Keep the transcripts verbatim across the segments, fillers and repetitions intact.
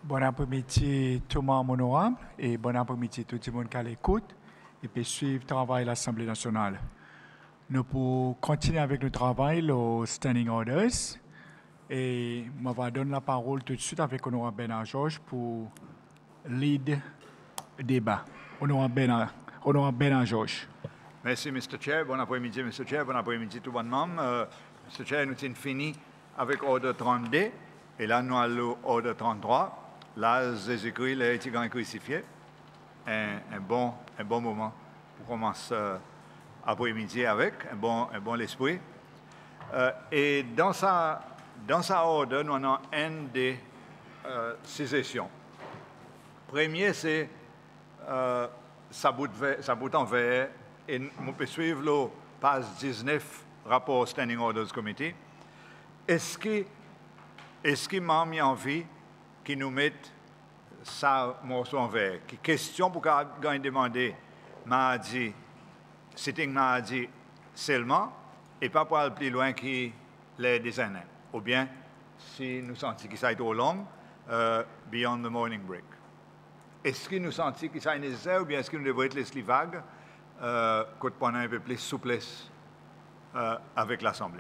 Bon après-midi tout le monde honorable et bon après-midi tout le monde qui l'écoute et puis suivre le travail de l'Assemblée nationale. Nous pour continuer avec le travail, le Standing Orders. Et je vais donner la parole tout de suite avec Honorable Bernard Georges pour lead débat. Honorable Bernard, Honorable Bernard Georges. Merci, mister Chair. Bon après-midi, mister Chair. Bon après-midi, tout le monde. Euh, mister Chair, nous avons fini avec l'ordre trente-deux. Et là, nous allons à l'ordre trente-trois. Là, Jésus-Christ, les étudiants crucifiés. Un, un, bon, un bon moment pour commencer euh, après-midi avec un bon, un bon esprit. Euh, et dans sa, dans sa ordre, nous avons une des euh, six sessions. Premier, c'est euh, sa bout en vert. Et on peut suivre le page dix-neuf, rapport Standing Orders Committee. Est-ce que, est-ce que m'a mis envie qu'ils nous mettent ça morceau en vert? Qui question pour qu'on demande, m'a dit, sitting m'a dit seulement, et pas pour aller plus loin que les designs. Ou bien, si nous sentons que ça est trop long, uh, beyond the morning break. Est-ce que nous sentons que ça est nécessaire ou bien est-ce que nous devons être les vagues? Euh, pendant un peu plus souplesse euh, avec l'Assemblée.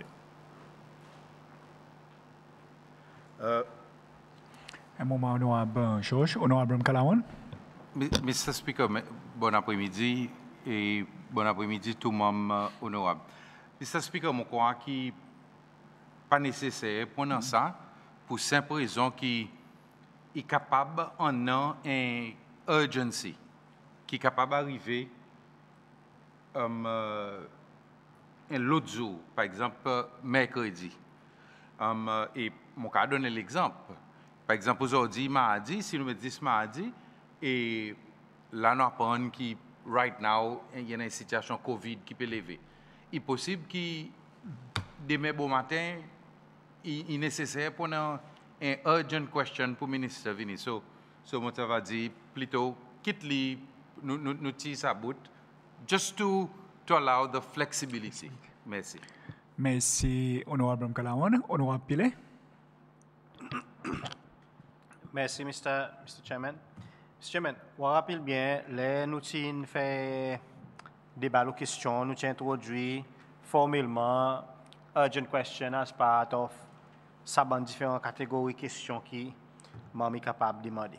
Euh, un moment, honorable Georges, honorable Kalawan. mister Speaker, bon après-midi et bon après-midi tout le monde honorable. mister Speaker, je crois qu'il n'est pas nécessaire pendant ça, pour simple raison qu'il est capable en un une urgency, qui est capable d'arriver Um, uh, l'autre jour, par exemple, mercredi. Um, uh, et mon cas donne l'exemple. Par exemple, aujourd'hui, mardi, si nous me disons mardi, et là, nous apprenons que, right now, il y a une situation COVID qui peut lever. Il est possible que, demain bon matin, il est nécessaire pour un urgent question pour le ministre venir. So, so moi, ça va dire, plutôt, quitte-le, nous, nous, nous tirons sa bout, just to, to allow the flexibility. Merci. Merci, honorable Kalawan. Honorable Pile. Merci, mister mister Chairman. mister Chairman, on rappelle bien, les nous avons fait débat aux questions, nous avons introduit formellement urgent question as part of ça différentes catégories de questions qui m'ont capable de demander.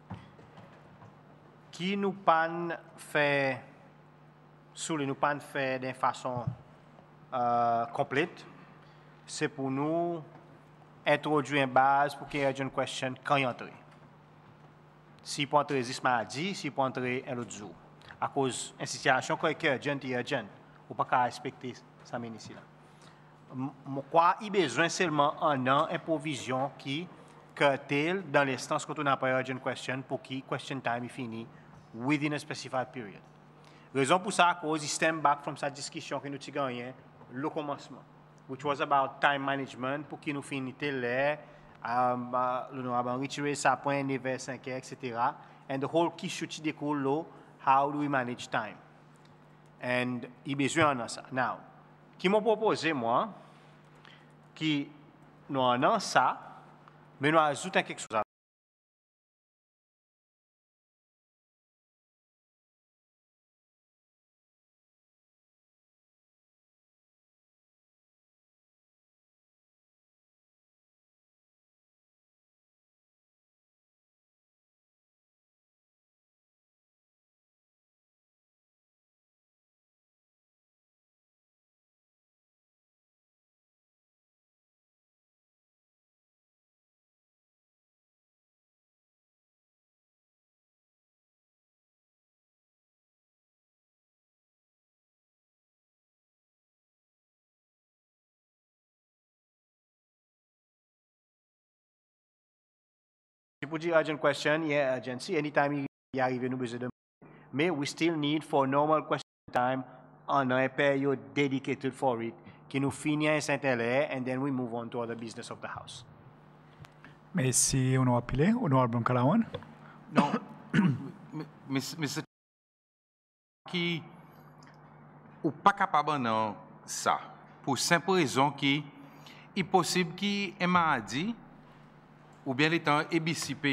Qui nous pas fait sous nous pas fait d'une façon euh, complète, c'est pour nous introduire une base pour qu'il y ait une question quand il entre. Si pour entrer ce mardi, si pour entrer un autre jour. À cause d'une situation qui est urgente et urgente, on ne peut pas respecter ça ici là. Je crois qu'il y a besoin seulement un an, une provision qui curtail dans l'instance quand on n'a pas urgent question pour que question time est fini within a specified period. Raison pour ça, à cause, il stem back from cette discussion que nous avons gagnée, le commencement, which was about time management, pour qu'il nous finisse là, um, uh, nous avons retiré ça point vers cinq heures, et cetera. And the whole issue qui découle là, how do we manage time? And il y a besoin de ça. Now, qui m'a proposé, moi, qui nous avons ça, mais nous ajoutons quelque chose. Pour dire urgent question, il y a urgency. Anytime il arrive, nous besoin de. Mais we still need for normal question time on a period dedicated for it, qui nous finit à Saint-Hilaire, and then we move on to other business of the house. Merci, honorable Pile. Honorable Kalawan. Non, monsieur, qui ou pas capable de ça, pour simple raison qu'il est possible qu'il ait maladie, ou bien les temps A B C P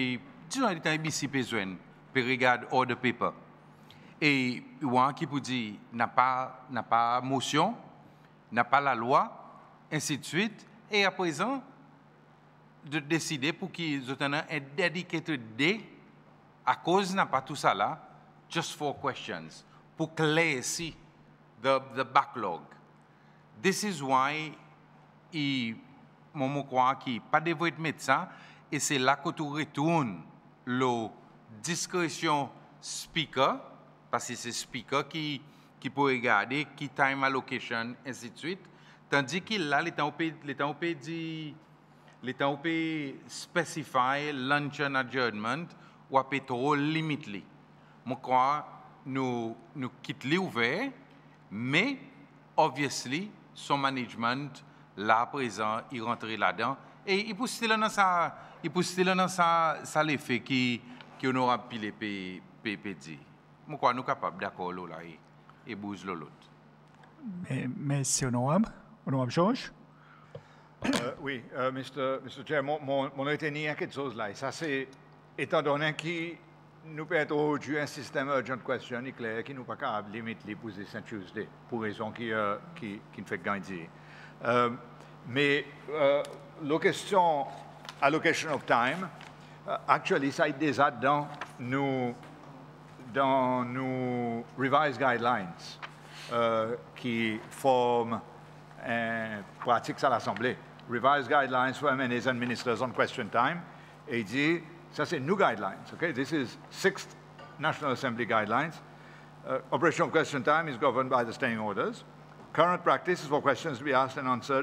tu n'as pas besoin de regarder all the paper. Et il y a qui peut dire n'a pas n'a pas motion, n'a pas la loi, ainsi de suite. Et à présent, de décider pour qu'ils aient un dedicated day à cause n'a pas tout ça là, just for questions, pour clear the the backlog. This is why il mon crois qui pas de votre médecin et c'est là que tu retournes le discrétion speaker parce que c'est speaker qui qui peut regarder qui time allocation ainsi de suite tandis qu'il là les temps les temps dit les temps specify luncheon adjournment ou peut trop limiter. Moi crois nous nous quitter ouvert mais obviously son management là présent il rentre là-dedans et il pousse là dans ça il pousse là dans ça ça l'effet qui qui on aura pile p pd moi quoi nous capable d'accord là et et bouge l'autre mais merci honorable honorable Georges. Euh, oui, euh, Mister Mister Chair, mon, mon, mon retenu à quelque chose là. Et ça, c'est, étant donné que nous pouvons être aujourd'hui un système urgent question clair qui nous pas capable de limiter les poser Saint Tuesday pour raison qui, euh, qui, qui ne fait gagner. Euh, mais euh, la question allocation of time, uh, actually, ça est déjà dans nos, dans nos revised guidelines euh, qui forment une pratique à l'Assemblée. Revised guidelines for M N As and ministers on question time. Et il dit, ça c'est new guidelines. Okay, this is sixth National Assembly guidelines. Uh, operation of question time is governed by the standing orders. Current practice is for questions to be asked and answered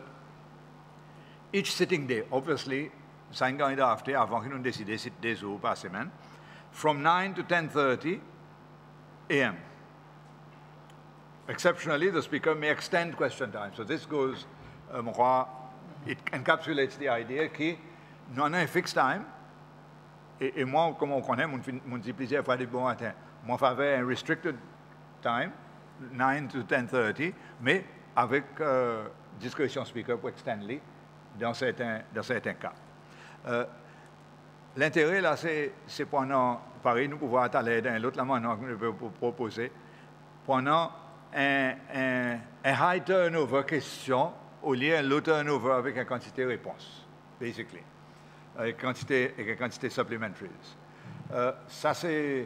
each sitting day. Obviously, cinq ans after, avant que nous décidions c'est des jours par semaine, from nine to ten thirty a m Exceptionally, the speaker may extend question time. So this goes, um, it encapsulates the idea que nous avons un fixed time. Et, et moi, comme on connaît, je dis plusieurs fois du bon matin, moi, je fais un restricted time, nine to ten thirty, mais avec euh, discrétion speaker pour extender dans certains, dans certains cas. Euh, L'intérêt, là, c'est pendant, pareil, nous pouvons aller dans l'autre amendement que nous pouvons proposer, pendant un, un, un high turnover question au lieu d'un low turnover avec une quantité de réponses, basically, avec quantité, avec une quantité supplementaires. Euh, ça, c'est...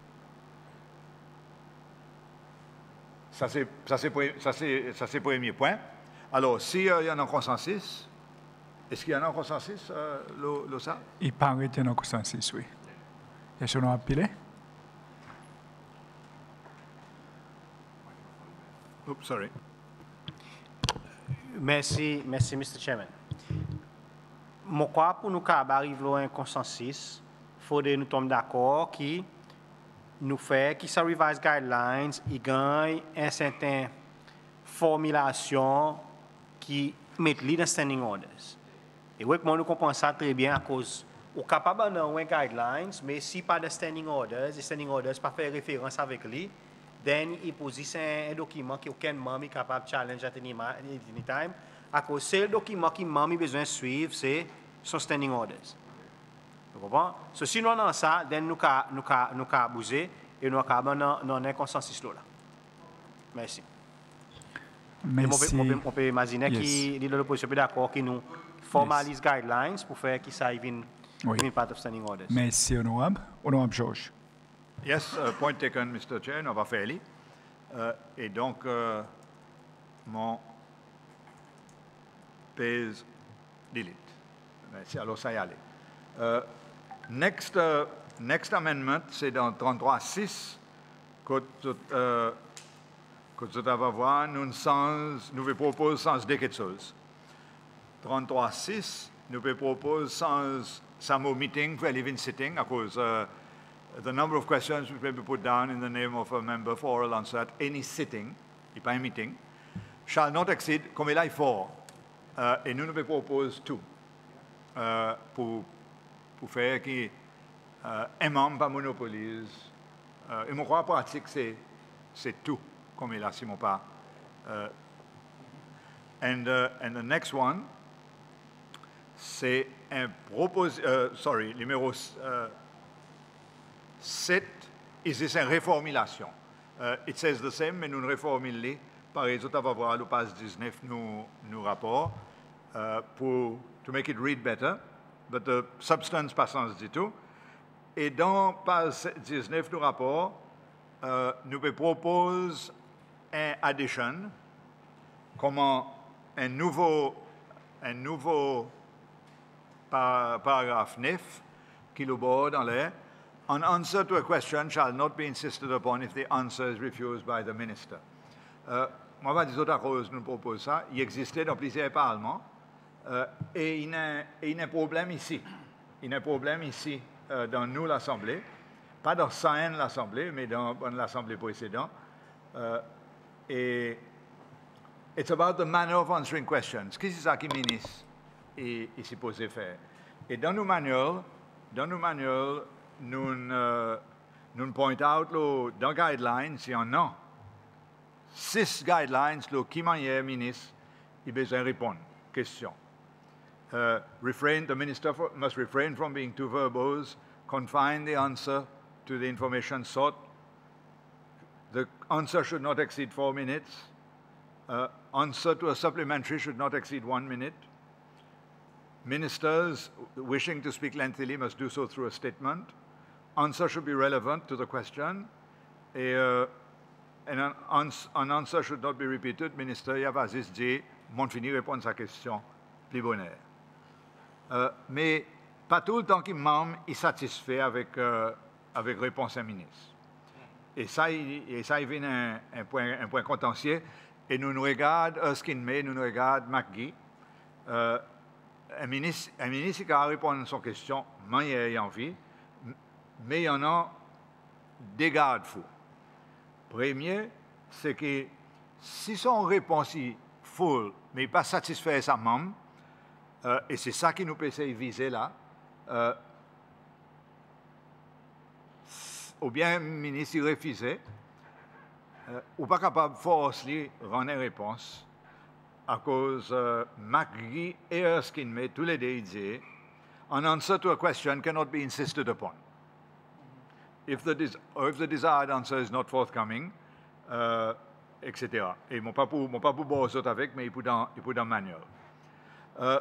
Ça, c'est ça, c'est ça, c'est premier point. Alors, s'il y a un consensus, est-ce qu'il y a un consensus, euh, le, le ça? Il paraît qu'il y a un consensus, oui. Est-ce qu'on a appelé? Oops, sorry. Merci, merci, Mister Chairman. Je crois que pour nous arriver à un consensus, il faut que nous tomber d'accord que nous faisons que ces revised guidelines ils gagnent une certaine formulation qui met les dans standing orders. Et oui, nous comprenons ça très bien à cause au capable d'avoir un guidelines, mais si pas de standing orders, les standing orders pas faire référence avec lui, then il pose un document qui aucun membre est capable de challenge at any time. À cause c'est le document qui membre besoin de suivre, c'est son standing orders. Vous comprenez? So, si nous avons ça, then nous avons nous nous bouger et nous avons un consensus là. Merci. Merci. On peut imaginer que l'opposition est d'accord que nous formalisons les guidelines pour faire que ça devienne une part of standing orders. Merci, honorable. Honorable Georges. Yes, uh, point taken, Mister Chair, on va faire aller. Uh, et donc, uh, mon pèse delete. Merci, alors ça y est. Uh, next, uh, next amendment, c'est dans trente-trois six que uh, que tu vas voir, nous, sans, nous proposons sans de quelque chose. trente-trois six, nous proposons sans samo meeting for a living sitting, à cause uh, the number of questions which may be put down in the name of a member for oral answer at any sitting, et pas un meeting, shall not exceed, comme il est fort, uh, et nous nous proposons tout, uh, pour, pour faire que uh, un membre pas monopolise. Uh, et mon croix pratique, c'est tout. Comme il a si mon pas. Uh, and, uh, and the next one, c'est un propos, uh, sorry, numéro uh, sept, ici c'est une reformulation. Uh, it says the same, mais nous reformulons. Par exemple, on va voir le page dix-neuf, nous, nous rapport, uh, pour to make it read better, but the substance pas sens du tout. Et dans page dix-neuf, nous rapport, uh, nous proposons un addition, comment un nouveau, un nouveau par, paragraphe neuf, qui le bord dans l'air. An answer to a question shall not be insisted upon if the answer is refused by the minister. Euh, moi, je vais dire autre chose, nous proposons ça. Il existait dans plusieurs parlements euh, et il y a un problème ici. Il y a un problème ici euh, dans nous, l'Assemblée. Pas dans Saint l'Assemblée, mais dans, dans l'Assemblée précédente. Euh, et it's about the manner of answering questions. Qu'est-ce que c'est ça qui le ministre est, est supposé faire? Et dans nos manuels, dans nos manuels, nous, euh, nous point out le, dans guidelines, il y en a six guidelines, le qui manière ministre, il a besoin de répondre. Question. Uh, refrain, the minister for, must refrain from being too verbose, confine the answer to the information sought. The answer should not exceed four minutes. Uh, answer to a supplementary should not exceed one minute. Ministers wishing to speak lengthily must do so through a statement. Answer should be relevant to the question. Et, uh, and an, ans an answer should not be repeated. Minister, il y a pas juste dit, mon fini répondre à sa question, plus bonheur. Uh, mais pas tout le temps qu'il m'aime, il est satisfait avec, uh, avec réponse à ministre. Et ça, il, et ça, il vient un, un, point, un point contentieux. Et nous nous regardons Erskine May, nous nous regardons McGee. Uh, un ministre, un ministre qui a répondu à son question, moi, il a envie. Mais il y en a des garde-fous. Premier, c'est que si son réponse est full, mais pas satisfait sa membre, euh, et c'est ça qui nous peut essayer de viser là, euh, ou bien le ministre il refusait, euh, ou pas capable de forcer rendre une réponse, à cause euh, McGee et Erskine May, tous les deux, ils disaient, an answer to a question cannot be insisted upon. If the, or if the desired answer is not forthcoming, uh, et cetera. Et ils ne m'ont pas pour, m'ont pas pour boire autres avec, mais ils pour dans, ils pour dans le manuel. Uh,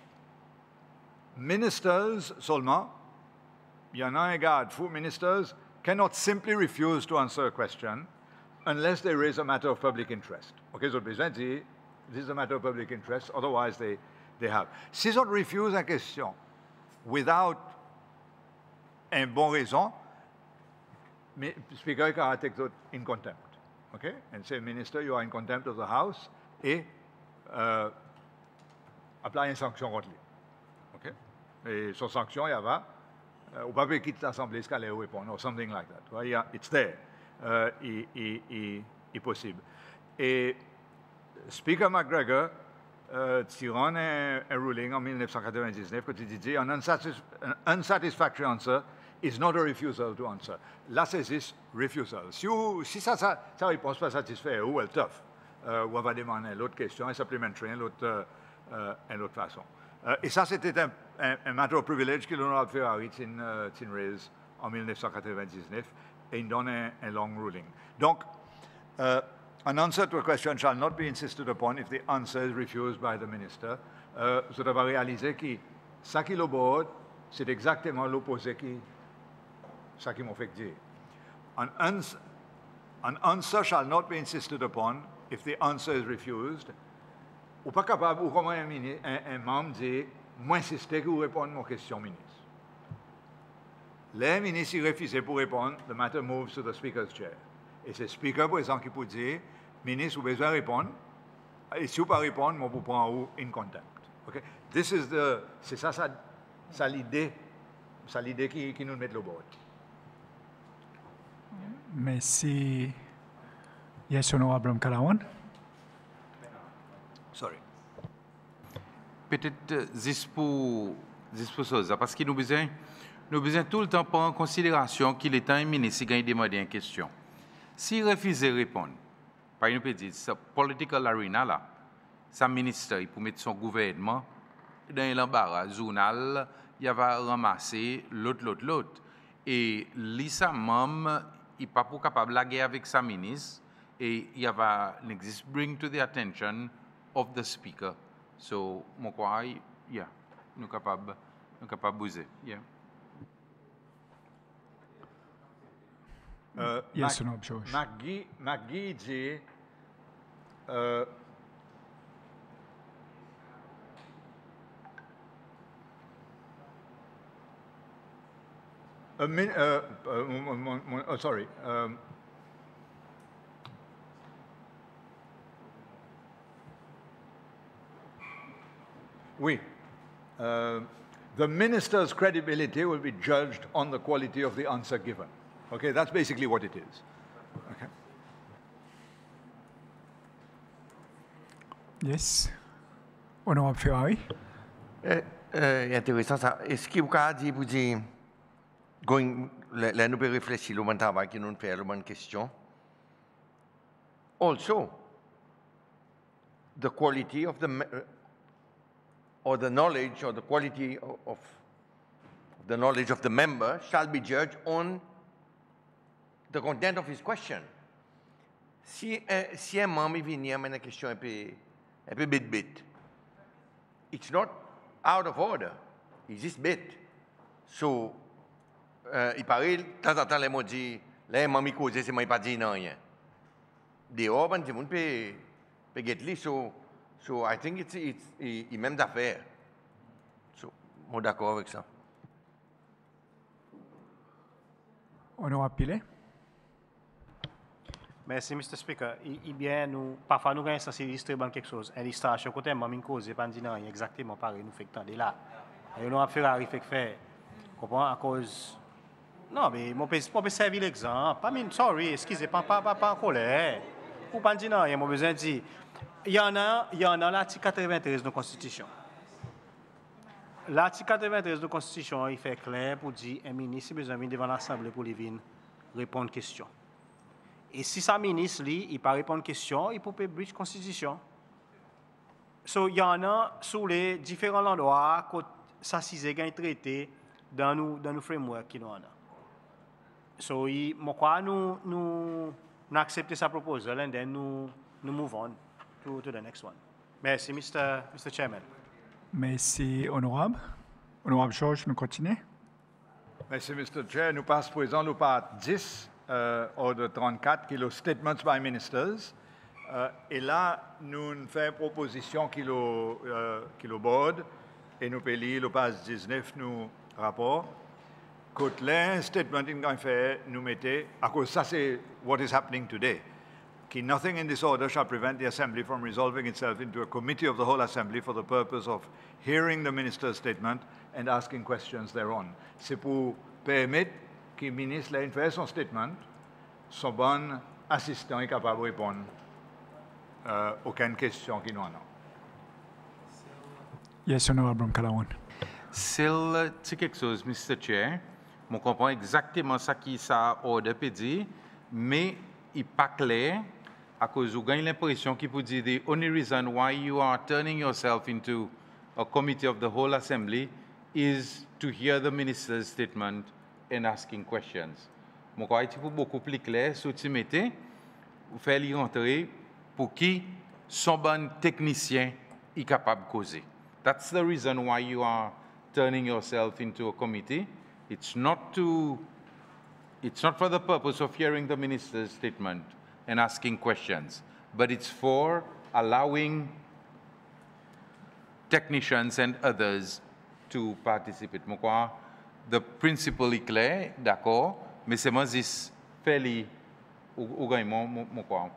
ministers seulement, il y en a un garde fou, ministers cannot simply refuse to answer a question unless they raise a matter of public interest. OK, so besoin de dire, this is a matter of public interest, otherwise they, they have. Si on refuse une question without une bonne raison, the speaker can take that in contempt, okay? And say, Minister, you are in contempt of the House, et uh, apply une sanction contre lui, okay? Et son sanction, il y a, uh, ou pas quitter l'Assemblée, ce qu'elle répondre, or something like that. Right? Yeah, it's there, uh, il, il, il, il possible. Et Speaker McGregor, uh, tirant un, un ruling en mille neuf cent quatre-vingt-dix-neuf, quand il dit, an, unsatisf an unsatisfactory answer is not a refusal to answer. Là, c'est juste refusal. Si, vous, si ça, ça, ça réponse pas satisfait, ou elle tough, euh, ou on va demander l'autre question, un supplementary, l'autre euh, euh, l'autre façon. Euh, et ça, c'était un, un, un matter of privilege que l'honorable Ferrari tin, uh, tin raise en mille neuf cent quatre-vingt-dix-neuf, et il donne un, un long ruling. Donc, uh, an answer to a question shall not be insisted upon if the answer is refused by the minister. Euh, vous devez réaliser que ça qui est le board, c'est exactement l'opposé qui ça qui m'a fait dire. An, ans an answer shall not be insisted upon if the answer is refused. Ou pas capable, ou comment un, un, un membre dit, moi insister que vous répondez à mon question, ministre. Le ministre il refuse pour répondre, the matter moves to the speaker's chair. Et c'est le speaker, par exemple, qui peut dire, ministre, vous avez besoin de répondre. Et si vous ne pouvez pas répondre, moi, vous prends in contempt. Okay? This is the, c'est ça, ça, ça l'idée, ça l'idée qui, qui nous met le board. Merci. Yes, Honorable Kalawan. Sorry. Peut-être juste pour, juste pour ça, parce que nous besoin, nous besoin tout le temps prendre en considération qu'il est un ministre qui a demandé une question. S'il refuse de répondre, par exemple, dit, ce political arena là, sa ministre, pour mettre son gouvernement dans l'embarras, journal, il va ramasser l'autre, l'autre, l'autre. Et Lisa Mom, il n'est pas pour capable de laguer avec sa ministre et il va l'exist bring to the attention of the speaker. So, moi crois, yeah, nous capable, nous capable bouger, yeah. Euh, Yes, Mac- Honorable George. McGee, McGee dit euh, a min, euh, euh, mon- mon- mon- oh, sorry. um, oui. Uh, the minister's credibility will be judged on the quality of the answer given. Okay, that's basically what it is. Okay. Yes. Honorable Ferrari. Eh, eh, intéressant ça. Est-ce que vous avez dit, vous dites, going, là, nous pouvons réfléchir au bon travail qui nous fait, la bonne question. Also, the quality of the, me- or the knowledge, or the quality of, of the knowledge of the member shall be judged on the content of his question. Si, eh, si un membre vient avec une question un peu, un peu bit-bit, it's not out of order. It's just bit. So, euh, il paraît, de temps en temps, les mots disent, là, mamie cause, c'est moi pas dit non rien. Dehors, ben, tout le monde peut, peut get li. So, so I think it's, it's, il, il même d'affaire. So, moi d'accord avec ça. Honorable Pilet. Merci, mister Speaker. Il, il bien, nous, parfois, nous avons censé illustrer quelque chose. Une illustration, côté, moi, une cause, pas dit non, exactement pareil, nous fait que tant de là. Et nous avons fait la fait que faire. Comprends, à cause. Non, mais mon peux, mon peux servir l'exemple. Pas mine, sorry, excusez, pas, pas, pas, pas en colère. Ou pas dire non, il y a besoin de dire. Il y en a, il y en a l'article quatre-vingt-treize de la Constitution. L'article quatre-vingt-treize de la Constitution, il fait clair pour dire un ministre a besoin de venir devant l'Assemblée pour lui venir répondre aux questions. Et si sa ministre, lui, il pas répondre aux questions, il peut pas breach la Constitution. So, il y en a sur les différents endroits que ça s'est traité dans nos, dans nos frameworks qui nous en a. So, il, moi, quoi, nous, nous, nous acceptons sa proposition and then nous, nous move on to, to the next one. Merci, mister mister Chairman. Merci, honorable. Honorable George, nous continuons. Merci, mister Chair. Nous passons présent au part dix, euh, ordre trente-quatre, qui est le Statements by Ministers. Euh, et là, nous faisons une proposition qui est le euh, qui est le board, et nous payons le page dix-neuf, nous rapport. Quand les statements qu'on fait, nous mettons, à cause ça, c'est what is happening today. Ki nothing in this order shall prevent the Assembly from resolving itself into a committee of the whole Assembly for the purpose of hearing the minister's statement and asking questions thereon. C'est pour permettre que le ministre ait fait son statement, son bon assistant est capable de répondre euh, aucune question qui nous en a. Yes, honorable Kalawan. C'est quelque chose, mister Chair. Je comprends exactement ce qui ça ordre peut dire, mais il n'est pas clair à cause vous avez l'impression qu'il peut dire the only reason why you are turning yourself into a committee of the whole assembly is to hear the minister's statement and asking questions. Je crois que c'est beaucoup plus clair si tu mettez, vous faites y rentrer pour qui son bon technicien est capable de causer. That's the reason why you are turning yourself into a committee. It's not to, it's not for the purpose of hearing the minister's statement and asking questions, but it's for allowing technicians and others to participate. Moi, crois, the principle est clair, d'accord, mais c'est moi qui fais les, ou gagne moi crois.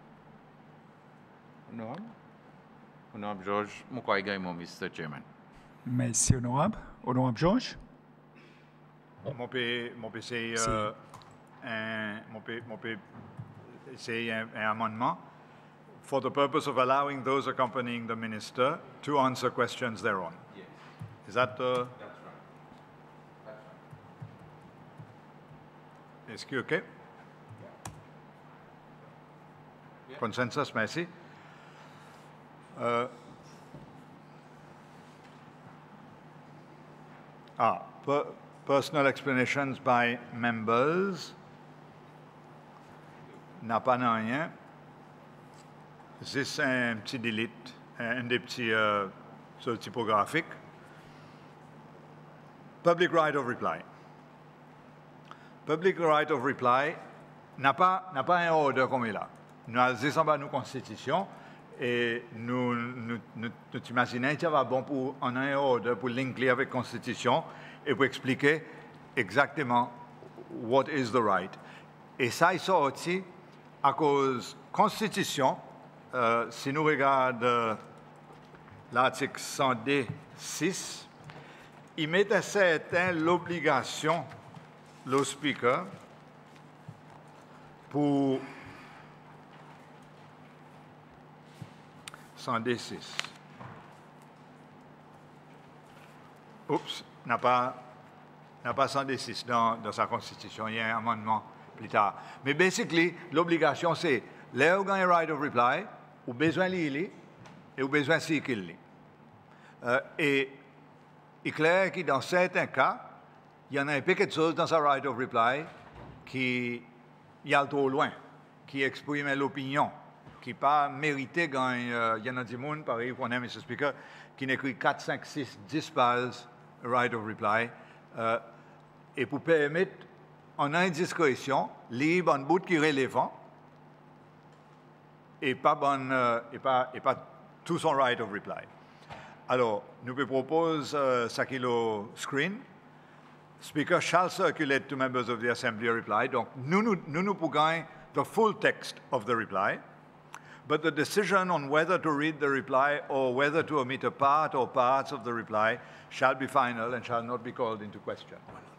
Non, non, George, moi crois gagne moi, mister Chairman. Merci, honorable. Honorable George. Mon P, mon P, c'est euh, un, mon P, mon P, c'est un, un amendement for the purpose of allowing those accompanying the minister to answer questions thereon. Yes. Is that uh, That's right. That's right. is que okay? Yeah. Consensus, merci. Euh, ah, per, personal explanations by members. N'a pas rien. C'est un petit delete, un des petits euh, sur le typographique. Public right of reply. Public right of reply n'a pas, n'a pas un ordre comme il a. Nous avons nos constitutions et nous nous, nous, nous imaginons qu'il va bon pour en un ordre pour linker avec la constitution et pour expliquer exactement what is the right. Et ça est sorti à cause de la constitution. Euh, si nous regardons euh, l'article cent deux six, il met à certain l'obligation, le speaker, pour cent deux six. Oups, n'a pas, n'a pas cent deux six dans, dans sa constitution, il y a un amendement plus tard. Mais basically, l'obligation, c'est les organes right of reply, ou besoin de lire, et ou besoin de s'y qu'il lit. Euh, et il est clair que dans certains cas, il y en a un paquet de choses dans sa right of reply qui y a trop loin, qui exprime l'opinion, qui pas mérité quand euh, il y en a des gens, par exemple, on a M. Speaker, qui n'écrit quatre, cinq, six, dix pages right of reply, euh, et pour permettre, en indiscrétion, libre en bout qui est relevant, et pas, bon, euh, et pas, et pas tout son right of reply. Alors, nous proposons euh, ça qui est le screen. Speaker shall circulate to members of the assembly a reply. Donc, nous nous, nous, nous pouvons the full text of the reply, but the decision on whether to read the reply or whether to omit a part or parts of the reply shall be final and shall not be called into question.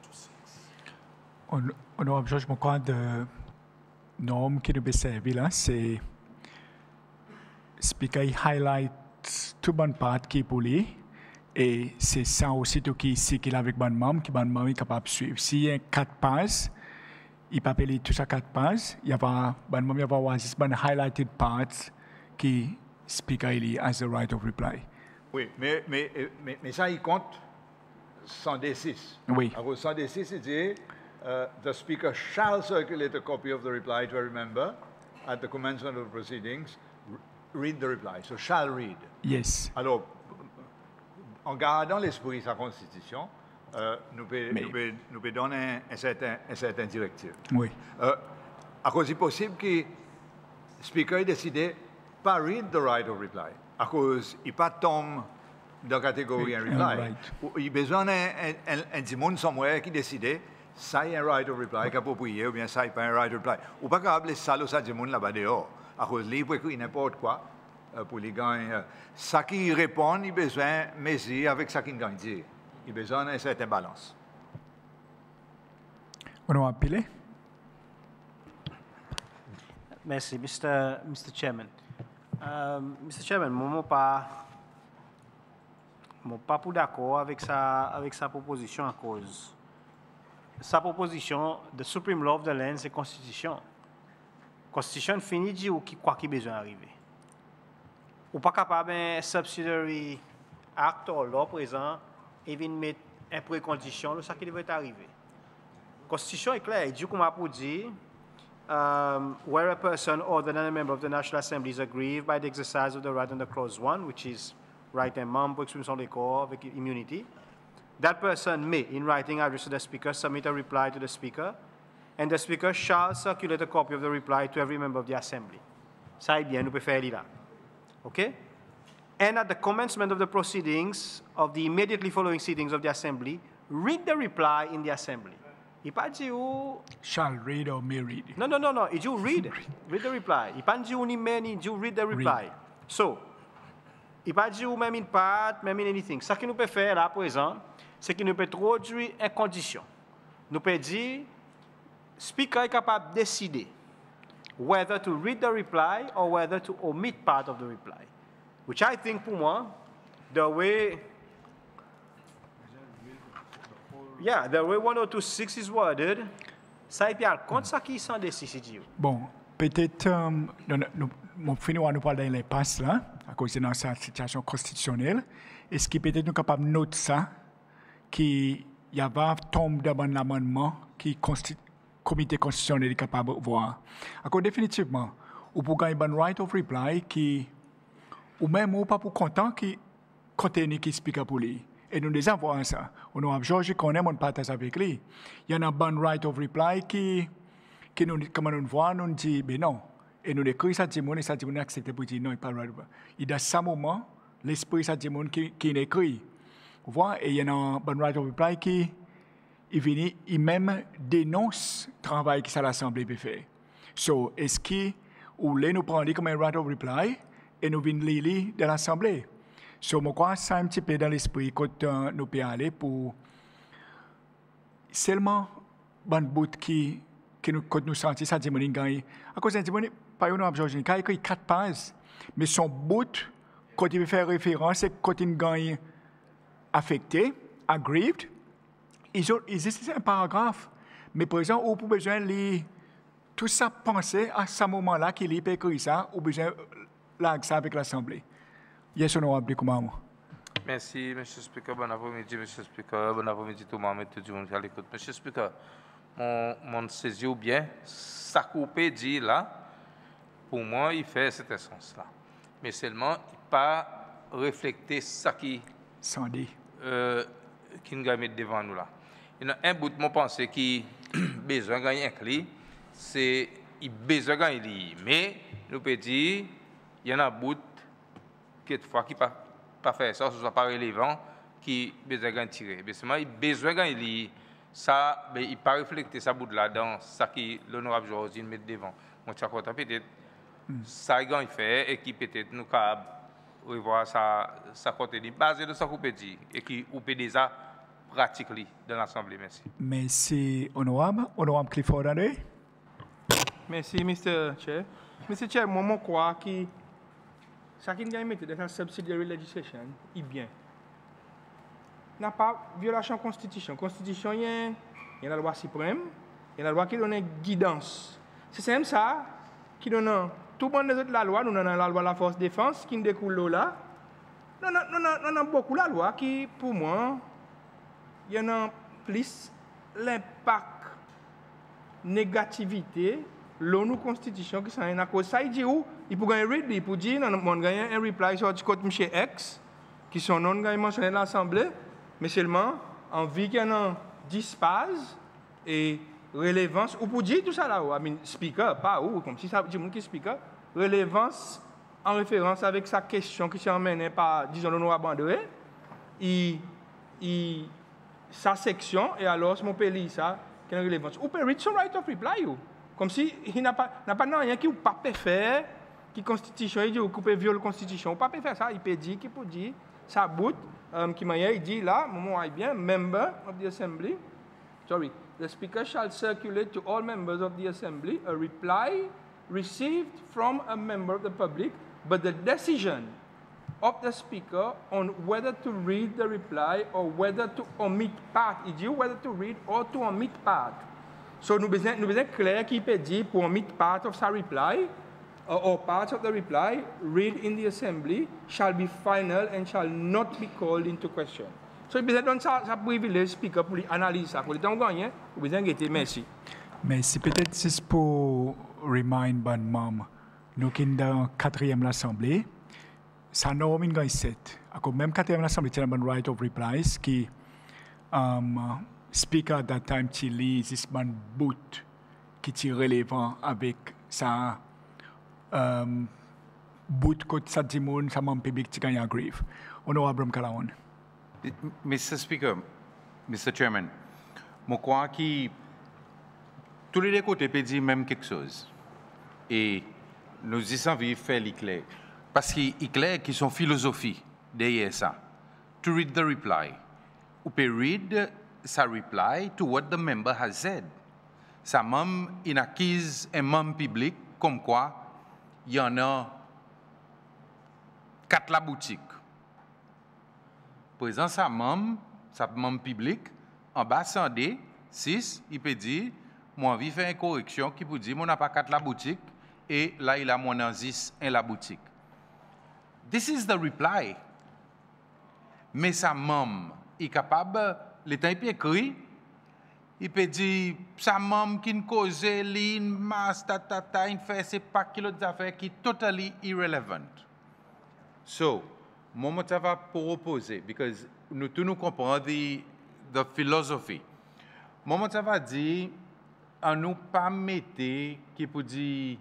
Honorable George, mon cas de norme qui nous peut servir là, c'est Speaker highlight tout bonne part qui est pour lui. Et c'est ça aussi qui est avec bonne membre, qui bonne membre est capable de suivre. S'il y a quatre pages, il peut appeler tout ça quatre pages, il y a bonne membre, il y a avoir juste bonne highlighted parts qui Speaker il as the right of reply. Oui, mais, mais, mais, mais ça, il compte cent deux six. Oui. Alors, cent deux six, il dit uh, the Speaker shall circulate a copy of the reply to every member at the commencement of the proceedings. Read the reply. So, shall read. Yes. Alors, en gardant l'esprit de sa constitution, euh, nous pouvons nous, nous peut donner un certain, un certain directive. Oui. Euh, à cause il est possible que le speaker ait décidé de ne pas read the right of reply, à cause il pas tombe dans la catégorie un reply. Right. Il a besoin d'un un, un, un monde somewhere qui décide ça est un right of reply qui est approprié ou bien ça n'est pas un right of reply. Ou pas capable ça le ça du monde là-bas dehors. À cause il peut écrire n'importe quoi. Pour les gagner. Ça qui répond, il a besoin de mesure avec ça qui gagne. Il a besoin d'une certaine balance. On va appeler. Merci, Mister Mister Chairman. Um, Mister Chairman, moi, je ne suis pas, pas pour d'accord avec sa, avec sa proposition à cause. Sa proposition, the Supreme Law of the Land, c'est la Constitution. La Constitution finit dit quoi qui a besoin d'arriver. Ou pas capable un subsidiary act ou law présent et vient mettre une précondition de ce qui devrait arriver. La Constitution est claire, il dit comme a pour dire um, where a person other than a member of the National Assembly is aggrieved by the exercise of the right under clause one, which is right and membre pour exprimer son décor avec immunity, that person may, in writing address to the speaker, submit a reply to the speaker, and the speaker shall circulate a copy of the reply to every member of the assembly. Ça est bien, nous pouvons faire là. Okay? And at the commencement of the proceedings of the immediately following sittings of the assembly, read the reply in the assembly. Il pas dit où... Shall read or may read. No, no, no, no. Il dit read. Read the reply. Il pas dit où ni mais ni dit read the reply. Read. So, il pas dit où même in part, même in anything. Ce que nous pouvons faire là, à présent, c'est que nous pouvons introduire une condition. Nous pouvons dire, speaker est capable de décider whether to read the reply or whether to omit part of the reply. Which I think, pour moi, the way, yeah, the way one oh two six is worded, ça est bien contre ça qui sont des C C G. Bon, peut-être, um, mon finir à nous parler dans l'impasse là, à cause de cette situation constitutionnelle. Est-ce qu'il peut-être nous capable de noter ça, qui il y avait tombe dans l'amendement qui le comité constitutionnel est capable de voir. Alors, définitivement, ou pour gagner un right of reply qui, ou même ou pas pour content qui contenu qui explique pour lui. Et nous déjà voir ça. On a Georges qu'on aime, on partage avec lui. Il y a un bon right of reply qui, qui nous, comme nous voit, nous dit, ben non. Et nous écrit ça, dit, et ça dit, on accepte pour dire non, il pas right. Il y a ce moment, l'esprit, ça dit, qui, qui écrit. Vous voyez, et il y a un bon right of reply qui, il vient, il même dénonce le travail que l'Assemblée peut faire. So, est-ce que, ou les nous prendre comme un right of reply, et nous venons lire de l'Assemblée. So, je crois que c'est un petit peu dans l'esprit quand uh, nous pouvons aller pour seulement bon bout qui, qui nous, quand nous sentons ça, dit gagne. À cause de ça, pas une objection, il a écrit quatre pages, mais son bout, quand il veut faire référence, c'est quand il gagne affecté, aggrieved, il existe un paragraphe. Mais par exemple, on a besoin de lire tout ça, penser à ce moment-là qu'il a écrit ça, ou besoin de ça avec l'Assemblée. Yes, honorable comment? Merci, Monsieur Speaker. Bon après-midi, Monsieur Speaker. Bon après-midi, tout le monde, tout le monde qui l'écoute. Monsieur Speaker, mon, mon saisi ou bien, ça coupé dit là, pour moi, il fait cet essence-là. Mais seulement, il pas refléter ça qui, sans dit, euh, qui nous met devant nous là. Il y a un bout de mon pensée qui besoin de gagner un clé, c'est il besoin de gagner. Mais nous peut dire, il y en a un bout quelquefois qui pas pas faire ça, ce soit pas relevant, qui besoin de tirer. Mais seulement il besoin de gagner ça, mais il pas refléter ça bout là dans ça qui l'honorable Georgine met devant. Moi tu crois peut-être ça il fait et qui peut-être nous capable revoir ça ça contenu basé de ça qu'on peut dire et qui ou peut déjà pratiquer dans l'Assemblée. Merci. Merci, honorable. Honorable Clifford André. Merci, mister Chair. mister Chair, moi, je crois que ce qui est mis dans la subsidiary legislation est bien. Il n'y a pas de violation de la Constitution. La Constitution, il y a la loi suprême, il y a la loi qui donne guidance. C'est même ça qui donne tout le monde de la loi. Nous avons la loi de la force de défense qui découle là. Nous avons beaucoup la loi qui, pour moi, il y en a plus l'impact négativité l'ONU Constitution qui s'en est à cause ça il dit où il peut gagner read il peut dire non on gagne un reply sur du code monsieur X qui sont non gagne mentionné dans l'Assemblée mais seulement en vie qu'il y en a dix pages et relevance ou pour dire tout ça là I mean speaker pas ou comme si ça dit monde qui speaker relevance en référence avec sa question qui s'est emmenée par disons l'honorable André il il sa section et alors mon pays ça qui est relevance ou peut read son right of reply ou comme si il n'a pas n'a pas rien qui ou pas peut faire qui constitution il dit ou peut violer la constitution ou pas peut faire ça il peut dire qui peut dire ça bout um, qui m'a il dit là moment bien member of the assembly sorry the speaker shall circulate to all members of the assembly a reply received from a member of the public but the decision of the speaker on whether to read the reply or whether to omit part. Il dit whether to read or to omit part. So nous besoin nous besoin clair qui peut dire pour omit part of sa reply or, or part of the reply read in the assembly shall be final and shall not be called into question. So il besoin donner ça ça privilège speaker pour analyser ça pour le temps gagné. Vous besoin guetter merci. Merci peut-être c'est pour remind ban mom nous qui dans quatrième l'assemblée ça n'a pas été sept. Alors même quatrième l'assemblée il y a un right of replies qui um, speaker at that time qui lit this man boot qui est relevant avec ça um, boot que ça dit mon ça membre public qui gagne agree. Honorable Kalaon. mister Speaker, mister Chairman, je crois que tous les deux côtés peuvent dire même quelque chose. Et nous y envie de faire l'éclair. Parce qu'il est clair qu'ils sont philosophie derrière ça. To read the reply. Ou peut read sa reply to what the member has said. Ça même inacquise un membre public comme quoi il y en a quatre la boutique. Par exemple, ça membre, ça membre public, en bas D, six, il peut dire, moi envie faire une correction qui peut dire, moi n'a pas quatre la boutique et là il a mon dix un la boutique. This is the reply. Mais sa membre est capable l'état peut écrit, il peut dire, sa maman qui ne cause, l'in, masse, ta, ta, ta, il fait ces paquets d'autres affaires qui sont totally irrelevant. So, moi, je vais proposer, because nous tous nous comprenons the, the philosophy. Moi, je vais dire, on nous pas mettre qui peut dire,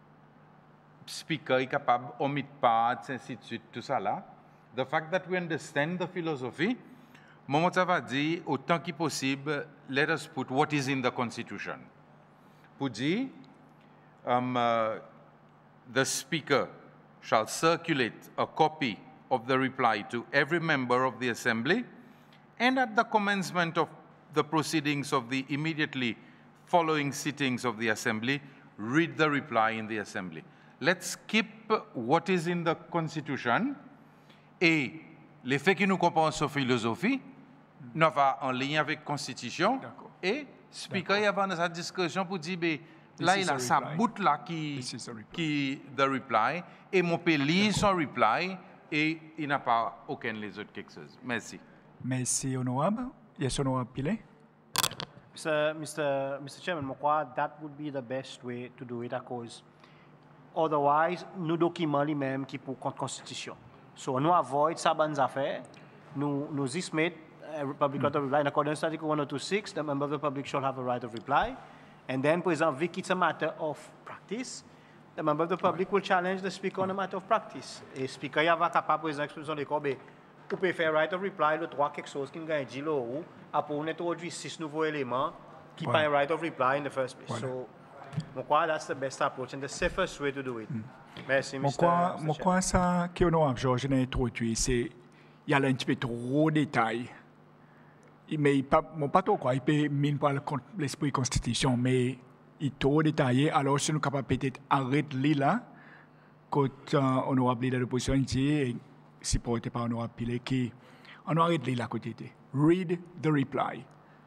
speaker est capable, omit pas, ainsi de suite, tout ça là. The fact that we understand the philosophy, moi, je vais dire, autant que possible, let us put what is in the Constitution. Pour dire, um, uh, the speaker shall circulate a copy of the reply to every member of the Assembly, and at the commencement of the proceedings of the immediately following sittings of the Assembly, read the reply in the Assembly. Let's keep what is in the Constitution, et les faits qui nous comprennent sur philosophie, nous va en ligne avec la Constitution, et Speaker y avant sa discussion pour dire, ben, là, il a sa bout là qui, qui, the reply, et mon peut lire son reply, et il n'a pas aucun les autres quelque chose. Merci. Merci, honorable. Yes, honorable Pile. Mister Mister Mister Chairman, Mokwa, that would be the best way to do it, because otherwise, nous documents les mêmes qui pour contre constitution. So, nous avoid ça bonnes affaires, nous nous y mettre public right of reply in accordance to Article one oh two six. The member of the public shall have a right of reply, and then, for example, if it's a matter of practice, the member of the public will challenge the speaker on a matter of practice. Et speaker y va capable, par exemple, expression de corbe, ou peut faire right of reply le droit quelque chose qui nous gagne dit là ou après on introduit six nouveaux éléments qui pas un right of reply in the first place. So, je crois that's the best approach and the safest way to do it. Merci, Mister Chairman. Je crois ça que honorable Georges a introduit, c'est il y a un petit peu trop de détails. Mais pas, pas trop quoi, il peut mine par l'esprit constitution, mais il est trop détaillé. Alors, si nous sommes capables peut-être arrêter là, quand uh, honorable leader de l'opposition dit, supporté par honorable Pile, qui on arrête là côté. Read the reply.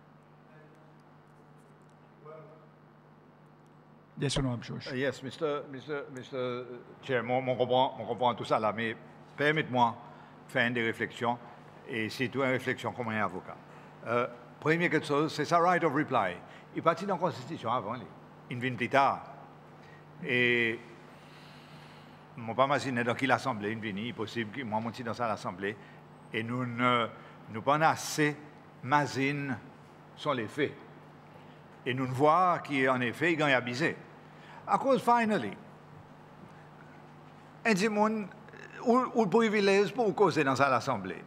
Yes, honorable George. Uh, yes, Mister Mister Mister Chair, on, on, comprend, on comprend tout ça là, mais permettez-moi de faire des réflexions, et surtout une réflexion comme un avocat. Euh, première quelque chose, c'est ça, right of reply. Il est parti dans la Constitution avant, il vient plus tard. Et je ne sais pas imaginer dans quelle assemblée il vient, il est possible que moi, je suis dans l'assemblée, et nous ne nous pas assez mazine sur les faits. Et nous voyons qu'en effet, il a abusé. À cause, finally, un des gens ou le privilège pour causer dans l'assemblée.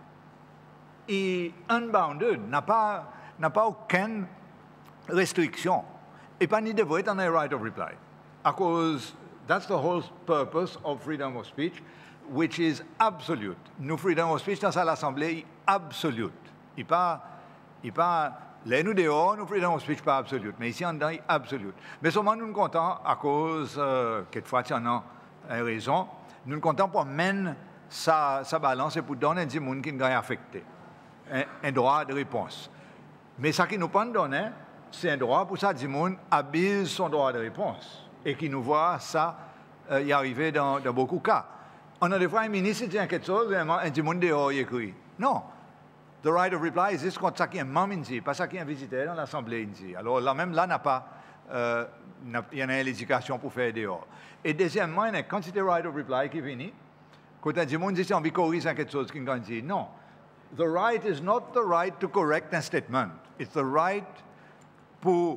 Et unbounded, n'a pas, n'a pas aucune restriction. Et pas ni devoir être dans un right of reply. À cause, that's the whole purpose of freedom of speech, which is absolute. Nous, freedom of speech dans l'assemblée est absolute. Il pas, il pas, là, nous dehors, nous, freedom of speech pas absolute. Mais ici, en dedans, il est absolute. Mais seulement, nous nous comptons à cause, euh, quelquefois, tu en as raison, nous nous comptons pour mener sa, sa balance et pour donner des gens qui sont affectés. Un, un droit de réponse. Mais ce qui nous pas donné, c'est un droit pour ça, des gens abusent son droit de réponse et qui nous voit ça euh, y arriver dans, dans beaucoup de cas. On a des fois un ministre qui dit quelque chose, et un des gens dehors écrit. Non. The right of reply existe quand ça qui est un membre ici, pas ça qui est un visiteur dans l'Assemblée ici. Alors là même là n'a pas, euh, il y en a l'éducation pour faire dehors. Et deuxièmement, il y a une quantité de right of reply qui vient. Quand un des gens dit on veut corriger quelque chose, qui dit non. The right is not the right to correct a statement. It's the right pour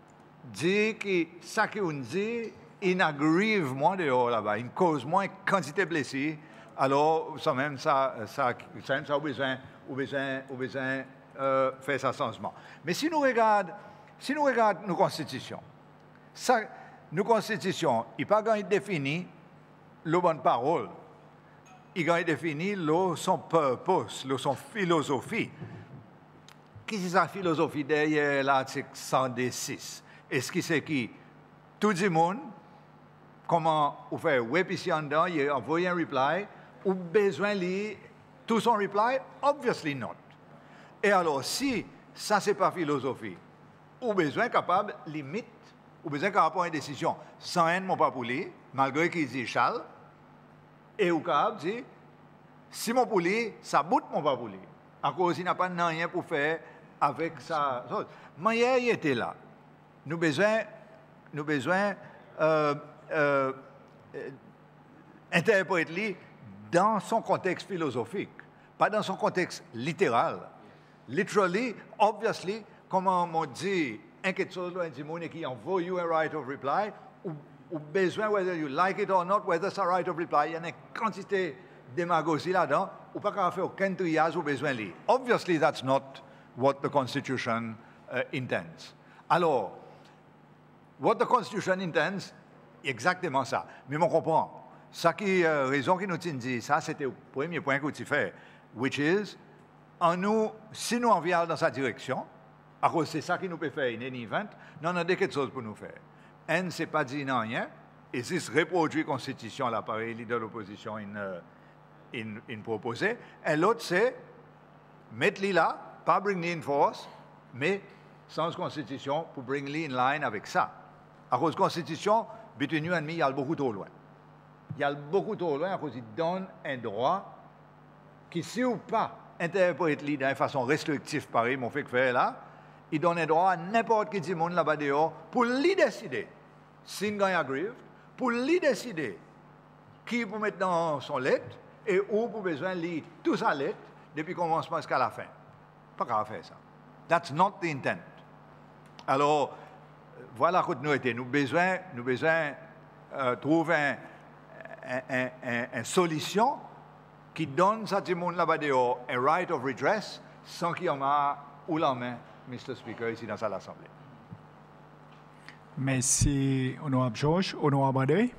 dire que ça qu'on dit, il aggrave moins dehors là-bas, il cause moins quantité de blessés. Alors, ça même, ça, ça, ça, ça a besoin, a besoin, a besoin euh, faire ça changement. Mais si nous regardons, si nous regardons nos constitutions, ça, nos constitutions, il n'y a pas défini la bonne parole. Il a défini le, son purpose, le, son philosophie. Qu'est-ce que c'est la philosophie derrière l'article cent six? Est-ce que c'est qui? Tout le monde, comment on fait web ici en dedans, il a envoyé un reply, ou besoin de lire tout son reply? Obviously not. Et alors, si ça, c'est pas philosophie, ou besoin capable, limite, ou besoin capable prendre une décision sans un mon pas pour lire, malgré qu'il dit Charles, et ou capable dit, si mon pour lire, ça bout mon pas pour lire. À cause, il n'a pas rien pour faire avec ça. Manière, il était là. Nous besoin, nous besoin euh, euh, euh, interpréter dans son contexte philosophique, pas dans son contexte littéral. Literally, obviously, comme on dit, quelque chose qui envoie you a right of reply, ou, ou besoin, whether you like it or not, whether it's a right of reply, il y a une quantité de démagogie là-dedans, ou pas qu'à faire aucun triage ou besoin de lire. Obviously, that's not what the Constitution uh, intends. Alors, what the Constitution intends, exactement ça. Mais on comprend. Ça qui euh, raison qui nous dit ça, c'était le premier point que tu fais, which is, en nous, si nous envions dans sa direction, à cause c'est ça qui nous peut faire in any event, nous avons quelque chose pour nous faire. Un, c'est pas dit non rien, et si se reproduit la Constitution, l'appareil leader de l'opposition in, in, in proposé, et l'autre c'est mettre les là, pas bring in force, mais sans Constitution pour bring les in line avec ça. À cause de la Constitution, between you and me, il y a beaucoup trop loin. Il y a beaucoup trop loin à cause qu'il donne un droit qui, si ou pas, interprète d'une façon restrictive, pareil, mon fait que faire là, il donne un droit à n'importe qui du monde là-bas dehors pour lui décider s'il gagne aggrieved, pour lui décider qui pour mettre dans son lettre et où pour besoin de lire tout sa lettre depuis le commencement jusqu'à la fin. Pas qu'à faire ça. That's not the intent. Alors, voilà que nous étions. Nous besoin, nous besoin euh, trouver une solution qui donne à tout le monde là-bas dehors un right of redress sans qu'il y en ait ou la main, mister Speaker, ici dans l'Assemblée. Merci, honorable George. Honorable Adey.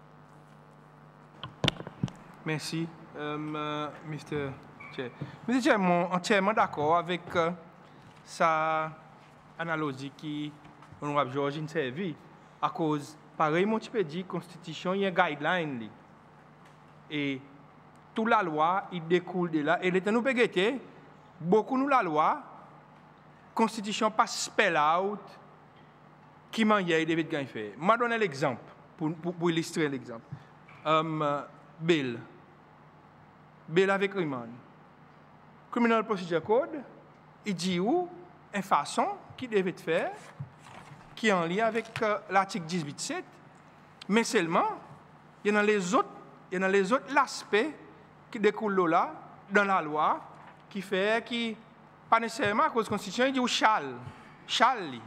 Merci, um, uh, mister Chair. mister Chair, je suis entièrement d'accord avec uh, sa analogie qui honorable George a servi. À cause, pareil, mon petit peu dit, Constitution, il y a un guideline. Li. Et toute la loi, il découle de là. Et l'état nous peut guetter, beaucoup nous la loi, Constitution pas spell out qui manière il devait faire. Je vais donner l'exemple pour, pour, pour illustrer l'exemple. Um, uh, Bill. Bill avec remand. Criminal Procedure Code, il dit où une façon qui devait faire, qui est en lien avec uh, l'article dix-huit sept, mais seulement, il y en a les autres, il y en a les autres aspects qui découlent là, dans la loi, qui fait, qui, pas nécessairement à cause de la Constitution, il dit où shall, shall li.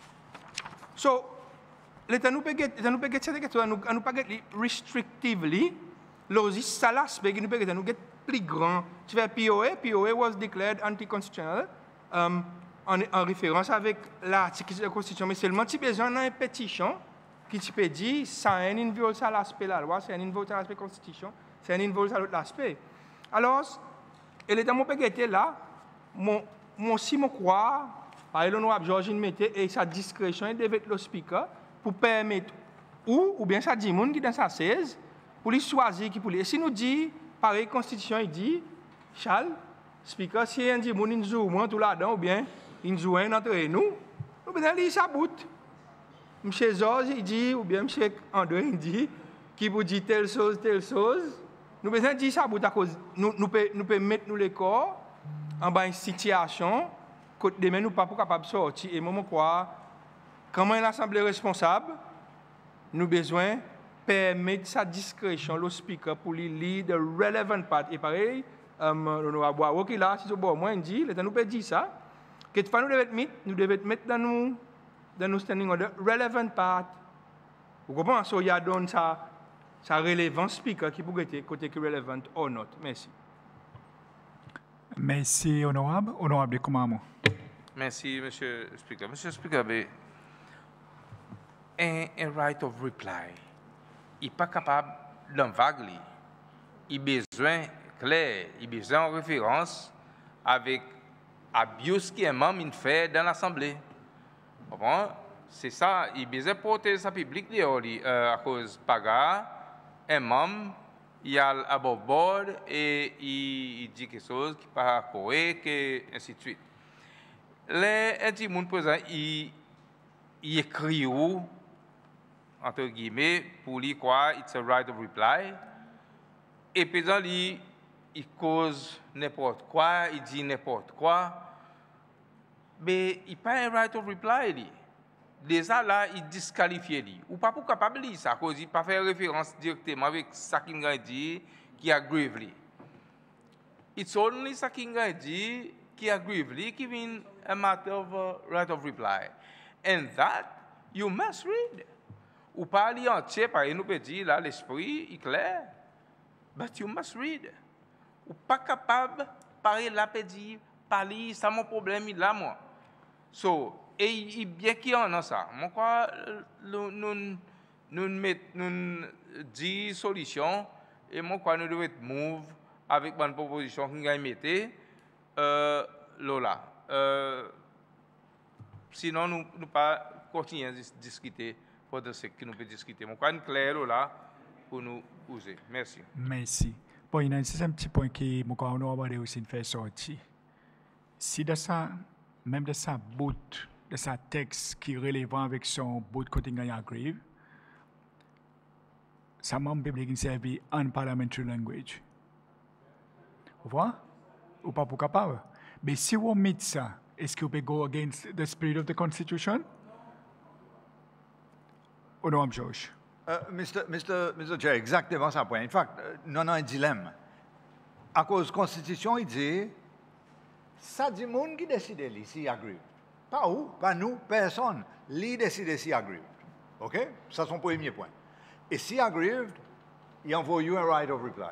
So, l'État nous peut get, nous peut get cette question, nous nous pas get restrictively, l'autre c'est l'aspect qui nous peut get, nous get plus grand. Tu fais P O A, P O A was declared anti-constitutional, um, en, en référence avec l'article de la Constitution, mais seulement tu as besoin d'une pétition qui te peut dire ça a un involve à l'aspect de la loi, c'est un involve à l'aspect de la Constitution, c'est un involve à l'autre aspect. Alors, et l'État mon peut get là, mon, mon si mon croire, par l'honorable Georgine Mété et sa discrétion et devait être le speaker pour permettre ou, ou bien ça dit monde qui dans sa seize pour lui choisir qui pour lui. Et si nous dit, pareil, Constitution, il dit, Charles, speaker, si on dit monde in joue, moi tout là-dedans, ou bien in joue un entre nous, nous besoin lire sa bout. Monsieur Georges, il dit, ou bien monsieur André, il dit, qui vous dit telle chose, telle chose, nous besoin dire sa bout à cause, nous nous peut nous peut mettre nous les corps en bas une situation que demain nous pas capable de sortir et moi quoi comment une assemblée responsable nous besoin permettre sa discrétion le speaker pour lui lire the relevant part et pareil um, l'honorable Bois qui là si c'est bon moi dit l'état nous peut dire ça que fois nous devons mettre nous devons mettre dans nous dans nos standing order relevant part vous comprenez so il y a donne ça ça relevant speaker qui peut être côté qui relevant or not. Merci. Merci, honorable. Honorable de Koumamo. Merci, Monsieur le Speaker. Monsieur le Speaker, un, un right of reply, il n'est pas capable d'en vague. Il a besoin clair, il a besoin de référence avec abus qui est membre fait dans l'Assemblée. C'est ça, il a besoin de protéger sa public euh, à cause de Paga, un membre. Il a above board et il, il dit quelque chose qui n'est pas correct, et ainsi de suite. Les gens présents, ils il écrivent, entre guillemets, pour lui quoi, it's a right of reply. Et puis, il, il cause n'importe quoi, il dit n'importe quoi. mais il n'y a pas un right of reply. Li. Déjà là, il disqualifie. Li. Ou pas pour capable de lire ça, parce qu'il pas faire référence directement avec ça qu'il a dit qui aggrave. Li. It's only ça qu'il a dit qui aggrave, li, qui vient a matter of uh, right of reply. And that, you must read. Ou pas lire entier, par exemple, nous peut dire, là, l'esprit est clair. But you must read. Ou pas capable, parler là, peut dire, parler, ça mon problème, il là, moi. So, et il bien qu'il y en a ça. Moi, quoi, nous, nous, nous, met, nous dit solution, et moi, quoi, nous devons move avec une proposition qu'on a mis, euh, là. Euh, sinon, nous ne pas continuer à discuter pour de ce que nous pouvons discuter. Mon point clair là pour nous user. Merci. Merci. Bon, il y a un petit point qui nous avons abordé aussi une fait sortir. Si de ça, même de ça bout, de ça texte qui est relevant avec son bout côté gagnant grave, ça m'a biblique servi en parliamentary language. Vous voyez? Ou pas pour capable. Mais si vous mettez ça, est-ce que vous pouvez go against the spirit of the Constitution? Ou non, George? Uh, Mister Mister Mister Chair, exactement ça point. En fait, nous avons un dilemme. À cause de la Constitution, il dit, ça dit le monde qui décide ici agrive. Pas où, pas nous, personne. Lui décide si agrive. OK? Ça, c'est son premier point. Et si agrive, il envoie you un right of reply.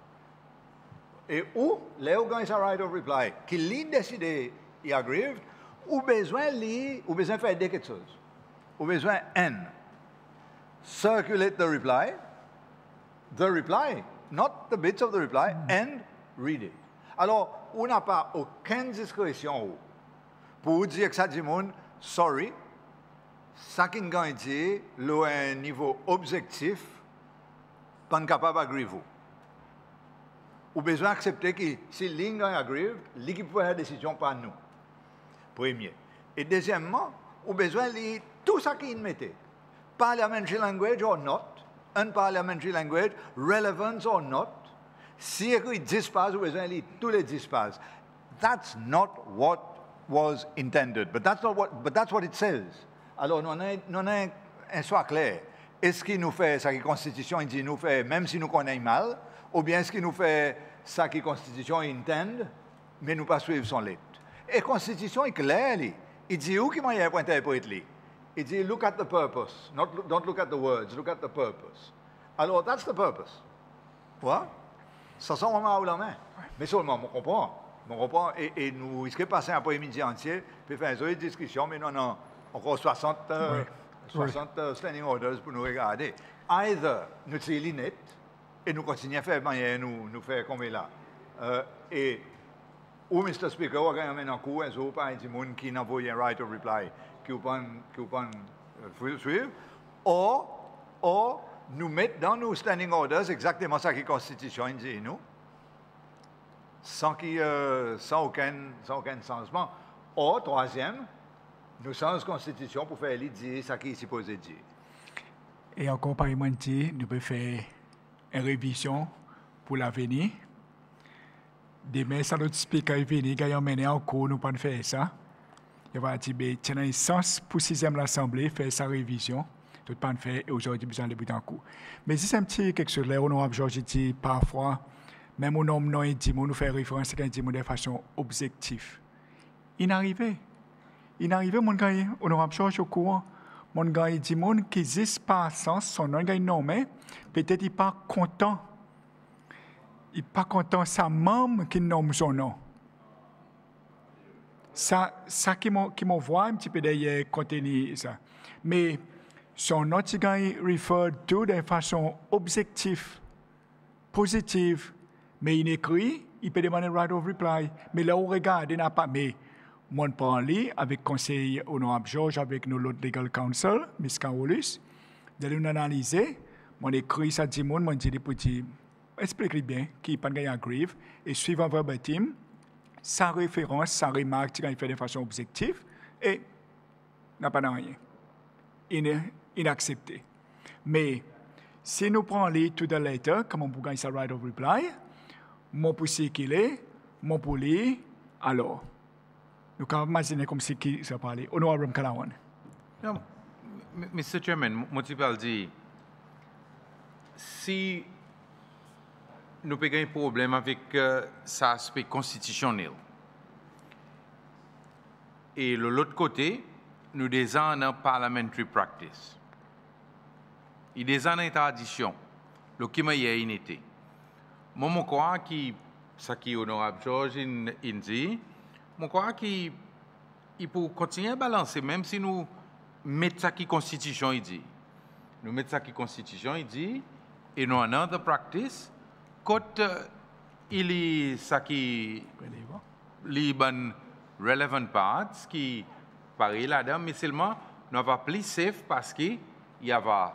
Et où, les gens ont un right of reply, qui lui décide il agrive, ou besoin lui, ou besoin faire quelque chose. Ou besoin N. Circulate the reply, the reply, not the bits of the reply, mm. and read it. Alors, on n'a pas aucune discrétion pour dire que ça dit monde, sorry, ça qui nous a dit, le niveau objectif, pas capable d'agriver vous. Ou besoin d'accepter que si l'ingénieur agrive, l'équipe peut faire des décisions par nous. Premier. Et deuxièmement, ou besoin de tout ça qu'il mettait. Parliamentary language or not, unparliamentary language, relevance or not, si il dispose, ou besoin de tous les disposes. That's not what was intended, but that's not what, but that's what it says. Alors, nous avons un choix clair. Est-ce qu'il nous fait ça qui Constitution dit nous fait, même si nous connaissons mal, ou bien est-ce qu'il nous fait ça qui la Constitution intend, mais nous pas suivre son lettre. Et la Constitution est claire, il dit où qu'il m'a pour interpréter. Il dit look at the purpose, not, don't look at the words, look at the purpose. Alors, that's the purpose. What? Ça sent vraiment à la main. Mais seulement, on comprend. On comprend et, et nous risquons de passer un après-midi entier, puis faire une discussion, mais non, non, encore soixante, euh, oui. soixante oui. standing orders pour nous regarder. Either nous tirons net, et nous continuons à faire manière nous nous faire comme là. Euh, et ou Mister Speaker, on a maintenant un coup, un jour, par exemple, qui n'a pas un right of reply, qui vous peut suivre, ou, ou nous mettre dans nos standing orders exactement ça qui la Constitution dit nous, sans, qui, euh, sans, aucun, sans aucun changement. Ou, troisième, nous changeons la Constitution pour faire dire ça qui est supposé dire. Et encore par exemple, nous pouvons faire une révision pour l'avenir. Demain, ça notre speaker est venu, il a mené en cours, nous pas faire ça. Il va dire, tiens, un sens pour sixième l'Assemblée, faire sa révision. Tout pas faire, et aujourd'hui, besoin de buter en cours. Mais si c'est un petit quelque chose là, on a Georges dit parfois, même au nom non, il dit, nous fait référence à dit de façon objective. Il n'arrive. Il n'arrive, mon gars, on aura Georges au courant. Mon gars, il dit, mon qui existe pas sens, son nom, il nommé, peut-être il n'est pas content. Il n'est pas content, sa maman qui nomme son nom. Ça, ça qui m'envoie un petit peu derrière contenu ça. Mais son nom, il réfère tout de façon objective, positive. Mais il écrit, il peut demander right of reply. Mais là, on regarde, il n'a pas. Mais mon parle avec conseil honorable Georges, avec nos l'autre legal counsel, Miss Carolus, de nous analyser. Mon écrit, ça dit, mon dit, pour dire, explique bien, qui n'est pas gagné à grave, et suivant verbatim, sa référence, sa remarque, il fait de façon objective, et n'a pas rien. Inaccepté. Mais, si nous prenons les to the letter, comme on peut gagner sa right of reply, mon pour circuler, mon pour lire, alors, nous pouvons imaginer comme si qui ça parlait. Honorable Kalawan. No, M- Mister Chairman, moi tu parles dire, si nous avons un problème avec euh, cet aspect constitutionnel, et de l'autre côté, nous avons une parliamentary practice. Il y a une tradition, le qui m'a été. Moi, je crois que, ce qui est honorable George dit, je crois qu'il faut continuer à balancer, même si nous mettons ça qui constitution il dit. Nous mettons ça qui constitution il dit, et nous avons une practice, quand il y a ça qui les bonnes relevant parts qui paraît là-dedans, mais seulement nous avons plus safe parce qu'il y avait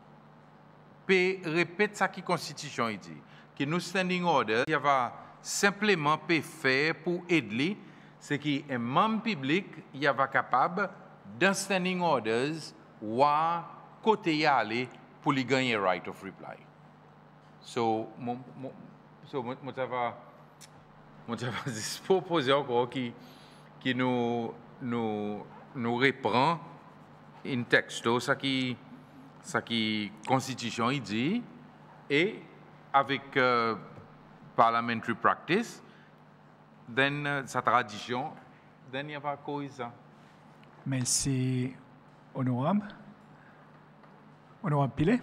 répète ça qui constitution il dit que nous standing order il y avait simplement peut faire pour aider c'est qu'un membre public il y avait capable d'un standing orders ou côté y aller pour lui gagner right of reply. So mon mon so moi moi va moi va proposer encore qui qui nous nous nous reprend un texte ça qui ça qui constitution il dit et avec euh, parliamentary practice then euh, sa tradition then il y a pas quoi ça. Merci honorable. Honorable Pilet.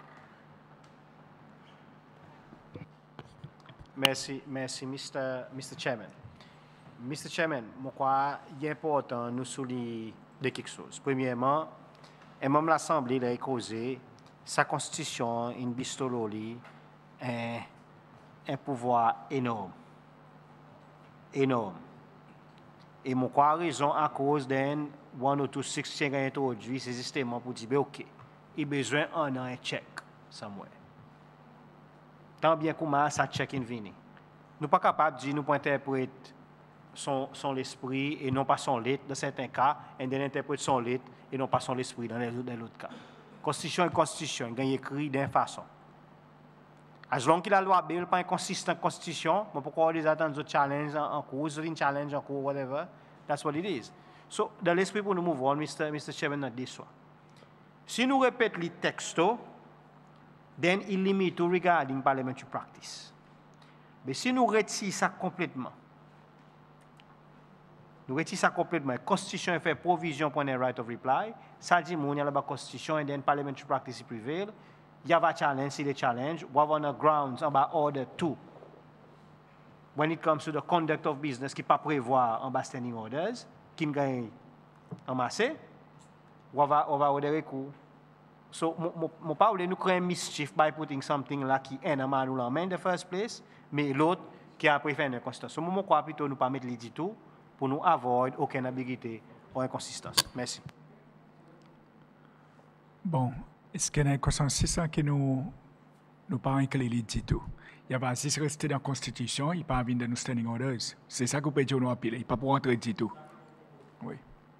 Merci, merci, Mister Mister Chairman. Mister Chairman, je crois qu'il est important de nous souligner de quelque chose. Premièrement, et même l'Assemblée a causé sa constitution, une bistololi, un, un pouvoir énorme. Énorme. Et je crois raison à cause d'un one or two six qui a introduit ce système pour dire, OK, il a besoin d'un an un check, somewhere. Tant bien comment ça check in vini. Nous pas capable de dire nous pour interpréter son, son l'esprit et non pas son lit dans certains cas, et d'interpréter son lit et non pas son l'esprit dans l'autre cas. Constitution est constitution, il y a écrit d'une façon. As long que la loi n'est pas inconsistante constitution, mais pourquoi on les attend d'autres challenges en cours, une challenge en cours, whatever, that's what it is. So, dans l'esprit pour nous move on, Mister Mister Chairman, not this one. Si nous répétons les textes, then il limite regarding parliamentary practice. Mais si nous retirons ça complètement, nous retirons ça complètement, la Constitution fait provision pour un right of reply, ça dit qu'il y a la Constitution et then parliamentary practice prevail, il y a un challenge, c'est le challenge, we have on the grounds about order two. When it comes to the conduct of business qui pas prévoir en bas standing orders, qui gagne en masse, on va on va order recours. So, je ne pas nous créer un mischief by putting something là qui est en main in the first place, mais l'autre qui a préféré une constance. So, je crois plutôt nous pas mettre les tout pour nous avoid aucune ambiguïté ou inconsistance. Merci. Bon, est-ce qu'il y a un consensus qui nous nous pas inclure les tout? Il y a pas si rester dans la Constitution, il pas venir de nos standing orders. C'est ça que peut dire nous appeler, il pas pour entrer du tout. Oui.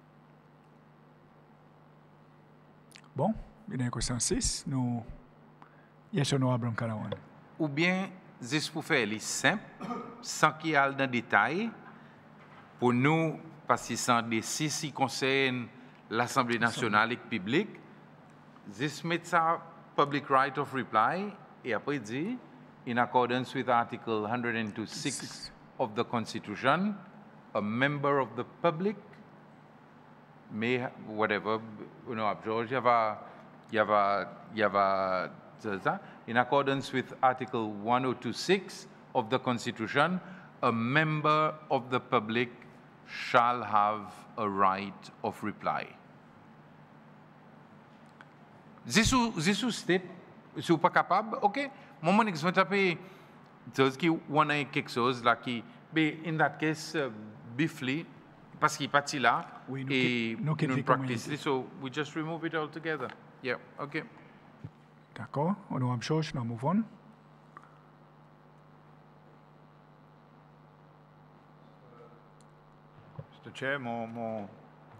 Bon. Il y a un consensus, nous, yes ou no, Abraham Kalawan. Ou bien, juste pour faire les simple, sans qu'il y ait dans le détail, pour nous, parce que c'est des six qui concernent l'Assemblée nationale et le public, juste mettre ça public right of reply, et après dire, in accordance with Article one oh two six of the Constitution, a member of the public may, whatever, you know, George, il y avait, il y avait, in accordance with Article one oh two six of the Constitution, a member of the public shall have a right of reply. This is state, si vous pas capable, ok. Moi, mon exemple, c'est que on a quelque chose là qui, mais in that case, uh, briefly, parce qu'il est parti là oui, nous et nous, nous, nous practice, so we just remove it altogether. Yeah, okay. D'accord. Honorable George, nous move on. Mister Chair, mon, mon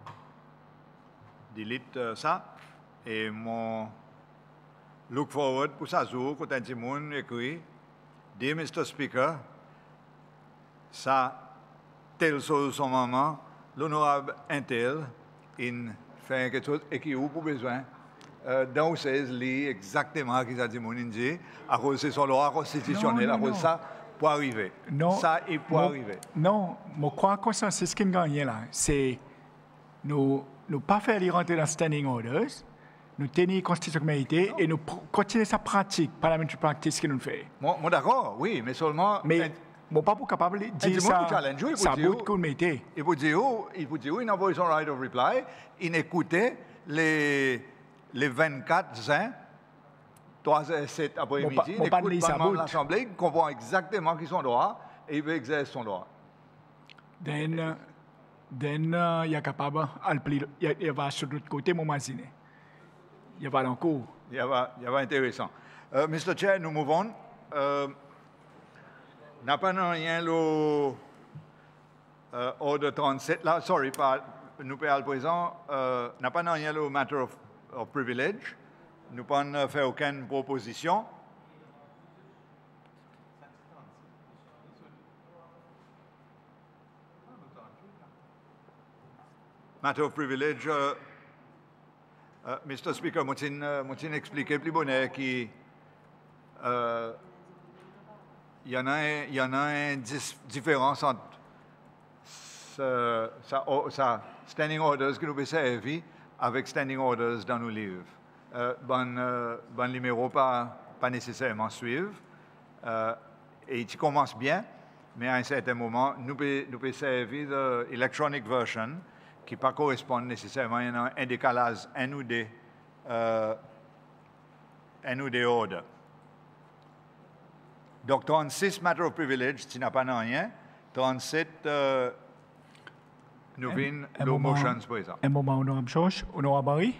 delete uh, ça et mon look forward pour ça jour quand un petit monde écrit, Dear Mister Speaker, ça tel chose son moment l'honorable Intel, il fait quelque chose et qui a pour besoin. Euh, dans le seize, lit exactement ce qu'il a dit, mon Indie, à cause de son loi constitutionnelle, Non, à non, cause de non. ça, pour arriver. Non. Ça, il peut Mon- arriver. Non, je crois que c'est ce qui me gagne là. C'est nous ne pas faire les rentrer dans standing orders, nous tenir la constitution comme elle était et nous pr- continuer sa pratique, parliamentary practice que nous faisons. Moi, moi d'accord, oui, mais seulement. Mais je ne suis pas capable de dit, dire moi, ça. pour challenge, oui, pour Ça dire, bout qu'on mettait. Il peut dire, oh, il peut dire, oui, il n'a pas eu son right of reply, il écoutait les, les vingt-quatre ans, trois heures sept après-midi, Mon pa- il mon pas écoute de par sa membre de bout. l'Assemblée, il comprend exactement qui sont droits et il veut exercer son droit. Then, uh, then uh, il est capable, il pli- il il va sur l'autre côté, mon mazine. Il va dans le cours. Il y a, il y a intéressant. Euh, mister Chair, nous mouvons. Euh, n'a pas rien le euh, ordre trente-sept, là, sorry, pas, nous pas le présent, euh, n'a pas rien le matter of, of privilege. Nous pas fait aucune proposition. Matter of privilege, euh, euh, mister Speaker, moi, je euh, expliqué plus bonnet qui euh, il y en a, il y en a une dis- différence entre ce- ça, oh, ça standing orders que nous avons servi avec standing orders dans nos livres. Euh, bon, euh, bon numéro pas, pas nécessairement suivre. Euh, et tu commences bien, mais à un certain moment, nous pouvons nous pouvons servir de electronic version qui ne correspond pas nécessairement. Il y a un décalage, un ou des, euh, un ou des ordres. Donc, trente-six, matter of privilege, tu n'as pas rien. trente-sept, euh, nous venons Un le moment- motions, par exemple. Un moment, honorable George, honorable Barry.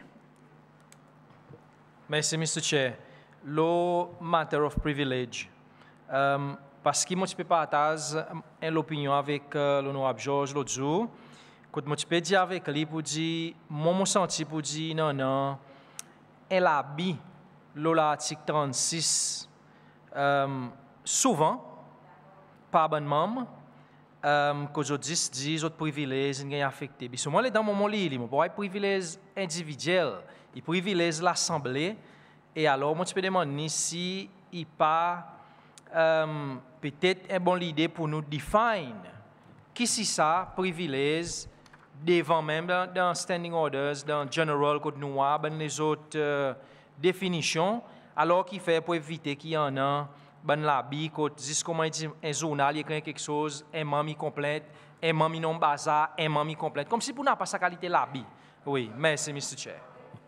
Merci, mister Chair. Le matter of privilege. Um, parce que moi, je peux partager l'opinion avec uh, l'honorable George l'autre jour. Quand moi, je peux dire avec lui pour dire, moi, mon senti pour dire, non, non, elle a bi l'article trente-six, um, souvent, par bon membre, um, qu'aujourd'hui, dit, autres privilèges, ils sont affectés. Mais souvent, dans mon moment, il y a des privilèges individuels. Il privilège l'Assemblée. Et alors, moi, je peux demander si il n'y a pas euh, peut-être une bonne idée pour nous définir qui c'est ça, privilège, devant même dans, dans Standing Orders, dans General, quand nous avons les autres euh, définitions, alors qu'il fait pour éviter qu'il y en a ben la bi, quand juste comment dit un journal, il y a quelque chose, un mami complète, un mami non bazar, un mami complète, comme si pour n'a pas sa qualité la bi. Oui, merci, mister Chair.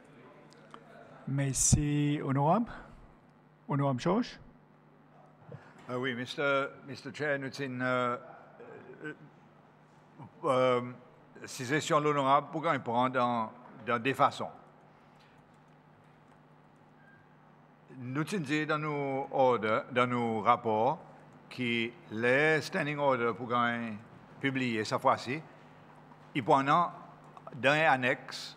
Merci, honorable. Honorable George. Uh, oui, mister mister Chair, nous sommes euh, euh, ces sessions l'honorable pour qu'on prend dans, dans des façons. Nous sommes dit dans nos ordres, dans nos rapports, que les standing orders pour qu'on publier cette fois-ci, ils prennent dans un annexe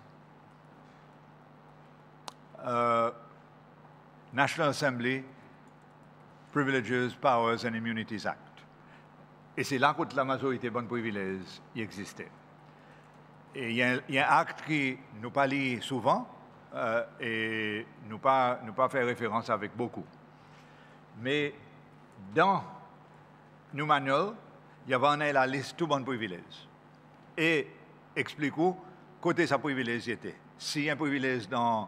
euh, National Assembly Privileges, Powers and Immunities Act. Et c'est là que la majorité de bons privilèges y existait. Et il y, a, il y a un acte qui nous parle souvent euh, et nous pas, nous pas fait référence avec beaucoup. Mais dans nos manuels, il y avait la liste de tous bons privilèges. Et expliquons côté sa privilège était. Si un privilège dans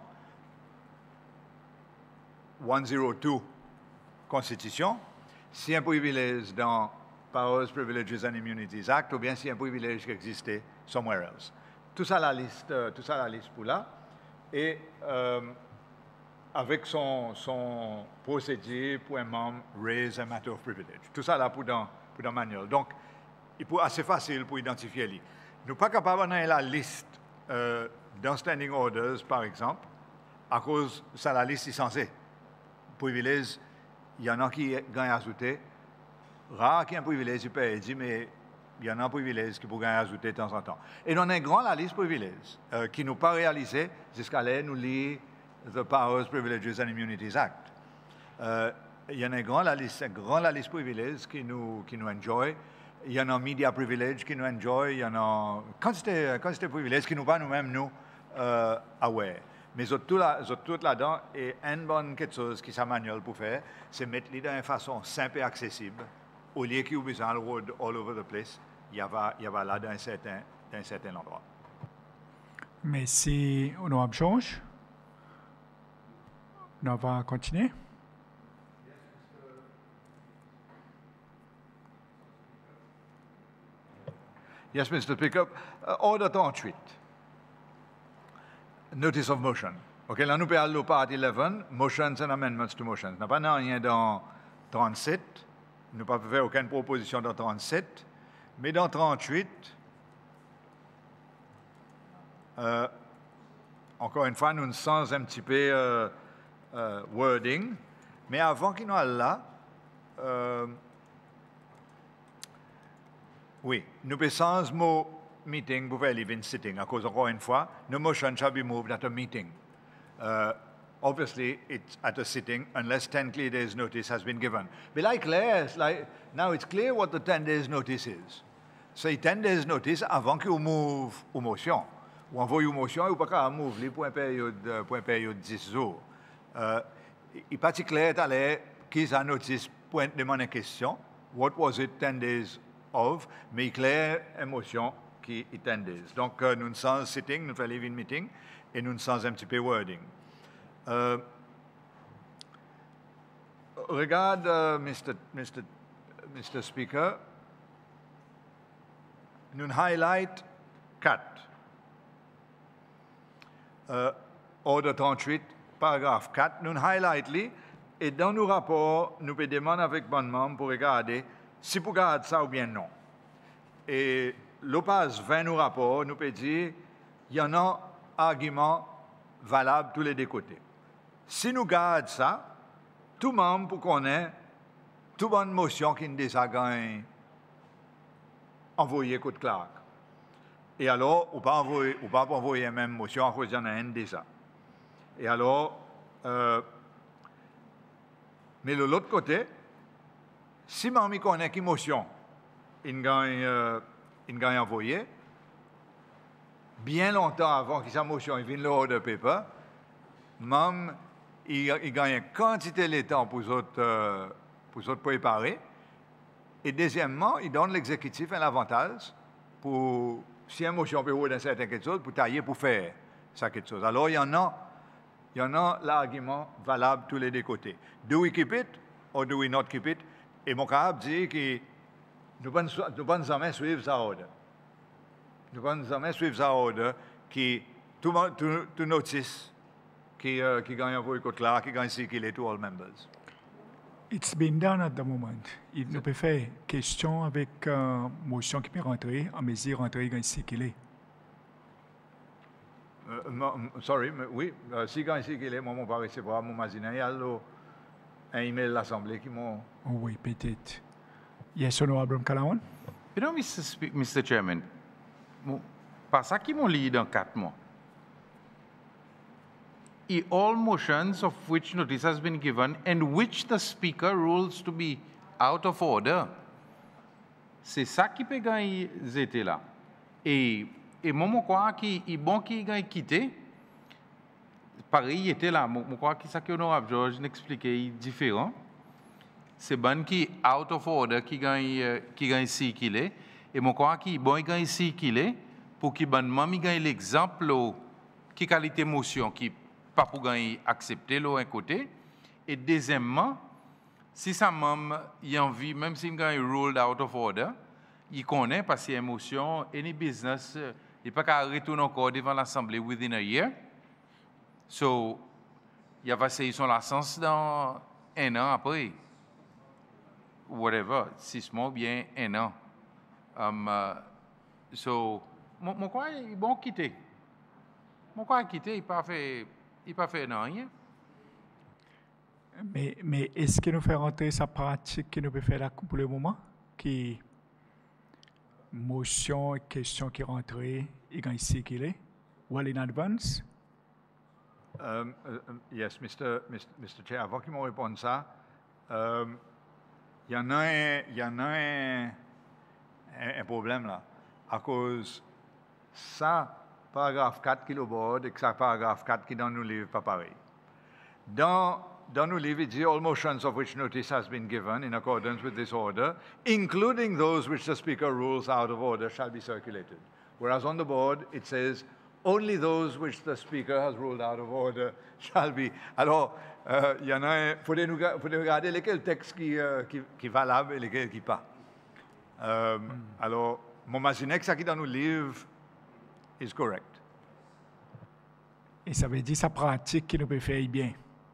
cent deux Constitution, si un privilège dans Powers, Privileges and Immunities Act, ou bien si un privilège qui existait somewhere else. Tout ça la liste, euh, tout ça la liste pour là, et euh, avec son, son procédé pour un membre raise a matter of privilege. Tout ça là pour dans pour dans manuel. Donc, il est assez facile pour identifier lui. Nous ne sommes pas capables d'avoir la liste euh, dans standing orders, par exemple, à cause de la liste est censée. Privilège, il y en a qui gagnent à ajouter. Rare qui a un privilège, il peut dire, mais il y en a un privilège qui peut gagner à ajouter de temps en temps. Et on a une grande la liste de privilèges euh, qui nous pas réalisé jusqu'à là, nous lit The Powers, Privileges and Immunities Act. Euh, il y en a une grande la liste, une grande la liste de privilèges qui nous, qui nous enjoy il y en a media privilege qui nous enjoy, il y en a quantité, quantité de privilèges qui nous pas nous-mêmes nous euh, aware. Mais tout là, tout là-dedans, et une bonne quelque chose qui ça manuel pour faire, c'est mettre les d'une façon simple et accessible, au lieu qu'il y ait besoin de road all over the place, il y a, il y a là d'un certain, d'un certain endroit. Mais si on change, on va continuer. Yes, Mister Pickup. Uh, order trente-huit. Notice of motion. OK, là, nous parlons de part eleven, motions and amendments to motions. Nous n'avons pas rien dans trente-sept. Nous n'avons pas fait aucune proposition dans trente-sept. Mais dans trente-huit, euh, encore une fois, nous sommes un petit peu euh, euh, wording. Mais avant qu'il nous aille là, euh, oui, nous pensons le mot meeting pour faire living sitting, à cause, encore une fois, no motion shall be moved at a meeting. Uh, obviously, it's at a sitting unless ten clear days notice has been given. But like clear, like, now it's clear what the ten days notice is. C'est ten days notice avant que vous move une motion. Ou envoie une motion, ou pas qu'à move pour une période, pour une période de dix jours. Uh, il n'est pas si clair d'aller qui a notice pour demander une question. What was it ten days of? Mais clair, émotion qui est ten days. Donc, uh, nous sommes sitting, nous faisons living meeting, et nous sommes un petit peu wording. Uh, regarde, uh, Mister Mister Mister Speaker, nous highlight quatre. Uh, ordre trente-huit, paragraphe quatre, nous highlight li, et dans nos rapports, nous pouvons demander avec bon membre pour regarder si vous regardez ça ou bien non. Et l'opage vingt nos rapports, nous pouvons dire, il y en a arguments valables tous les deux côtés. Si nous gardons ça, tout membre pour qu'on ait toute bonne motion qui nous déjà envoyé coup de claque. Et alors, on ne peut pas envoyer, on pas envoyer la même motion à cause qu'il y en a un déjà. Et alors, euh, mais de l'autre côté, si mamie connaît une motion, il gagne, euh, il gagne envoyé, bien longtemps avant que sa motion vienne le order paper, même il, il gagne une quantité de temps pour les autres, euh, pour les autres préparer. Et deuxièmement, il donne l'exécutif un avantage pour, si une motion peut avoir un certain quelque chose, pour tailler, pour faire ça quelque chose. Alors, il y en a, il y en a l'argument valable tous les deux côtés. Do we keep it or do we not keep it? Et mon capable dit que nous ne pouvons jamais suivre ça ordre. Nous ne pouvons jamais suivre ça ordre qui, tout, tout, tout notice, qui, uh, qui gagne un peu de là, qui gagne ici, qui est to all members. It's been done at the moment. Il nous peut faire question avec euh, motion qui peut rentrer, en mesure rentrer ici qu'il est. Uh, sorry, mais oui, uh, si gagne ici qu'il est, moi, je vais recevoir mon magazine, il y a un email de l'Assemblée qui m'a... Oh, oui, peut-être. Yes, Honorable Calawan? You know, Mister Spe- Mister Chairman, pas ça qui m'ont lu dans quatre mois. E all motions of which notice has been given and which the speaker rules to be out of order. C'est ça qui peut gagner zété là. Et et moi je crois qu'il est bon qu'il gagne quitté. Pareil il était là. Je crois que ça que Honorable George n'expliquait différent. C'est bon qui out of order qui gagne qui gagne ici qu'il est. Et je crois qu'il est bon il gagne ici qu'il est pour qu'il bonne il gagne l'exemple qui qualité motion qui pas pour gagner accepter l'autre un côté. Et deuxièmement, si ça même il envie, même s'il gagne ruled out of order, il connaît parce qu'il y a émotion, any business, il pas qu'à retourner encore devant l'Assemblée within a year. So, il va essayer son licence dans un an après. Whatever, six mois bien un an. Um, uh, so, mon, mon quoi, il est bon quitter. Mon quoi quitter, il pas fait, il pas fait rien. Mais, mais est-ce que nous fait rentrer sa pratique que nous peut faire là pour le moment, qui motion, question qui rentre, et quand ici qu'il est, well in advance? Um, uh, yes, Mister Mister Mister Chair, avant qu'il me réponde ça, il um, y en a un, il y en a un, un, un problème là. À cause ça, paragraphe quatre qui est au bord, et que ça, paragraphe quatre qui dans nos livres, pas pareil. Dans, dans nos livres, il dit all motions of which notice has been given in accordance with this order, including those which the speaker rules out of order, shall be circulated. Whereas on the board, it says only those which the speaker has ruled out of order shall be. Alors, euh, il y en a, il faut regarder lesquels textes qui, euh, qui, qui valables et lesquels qui pas. Euh, mm. Alors, mon imagine que ça qui dans nos livres is correct. Et ça veut dire sa pratique qui nous peut faire bien.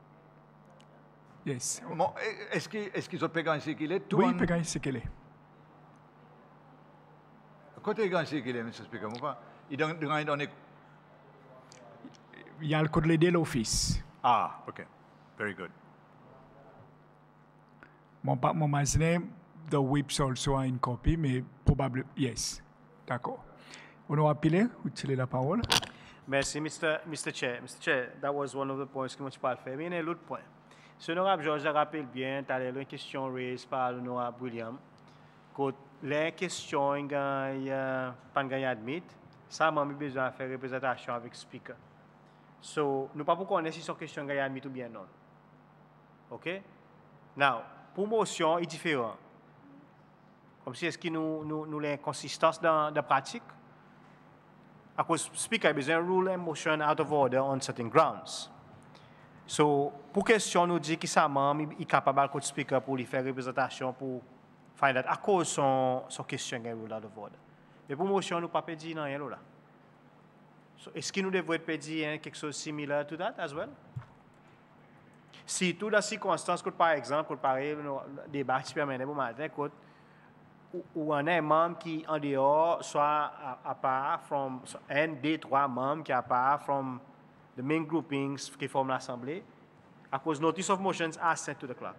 Yes. Bon, est-ce qu'ils est qu ont payé ici qu'il est? Oui, payé ici qu'il est. Côté ici qu'il est, monsieur le Speaker, il donne. Il y a le code de l'office. Ah, OK. Very good. Mon pas mon imagine the whips also are in copy, mais probablement yes. D'accord. On a appelé, utiliser la parole. Merci, Mister Mister Chair. Mister Chair, that was one of the points que moi je parle faire. Mais il y a l'autre point. Ce l'honorable Georges rappelle bien, tu as une question raised par l'honorable William. Que les questions, il n'y a pas de admis, ça m'a besoin de faire représentation avec le speaker. So, nous ne pouvons pas connaître si son question est admis ou bien non. OK? Now, pour motion, il est différent. Comme si est-ce que nous nous nous l'inconsistance dans la pratique. À cause speaker a besoin de rule and motion out of order on certain grounds. So, pour question nous dit que ça membre est capable de speaker pour lui faire représentation pour find out à cause son son question est rule out of order. Mais pour motion nous pas dire non rien là. So, est-ce que nous devons dire quelque chose de similaire to that as well? Si toute la circonstance, par exemple, pareil, le débat qui permet pour matin, ou on a un membre qui en dehors soit à part from un des trois membres qui à part from the main groupings qui forment l'assemblée, à cause notice of motions are sent to the clerk.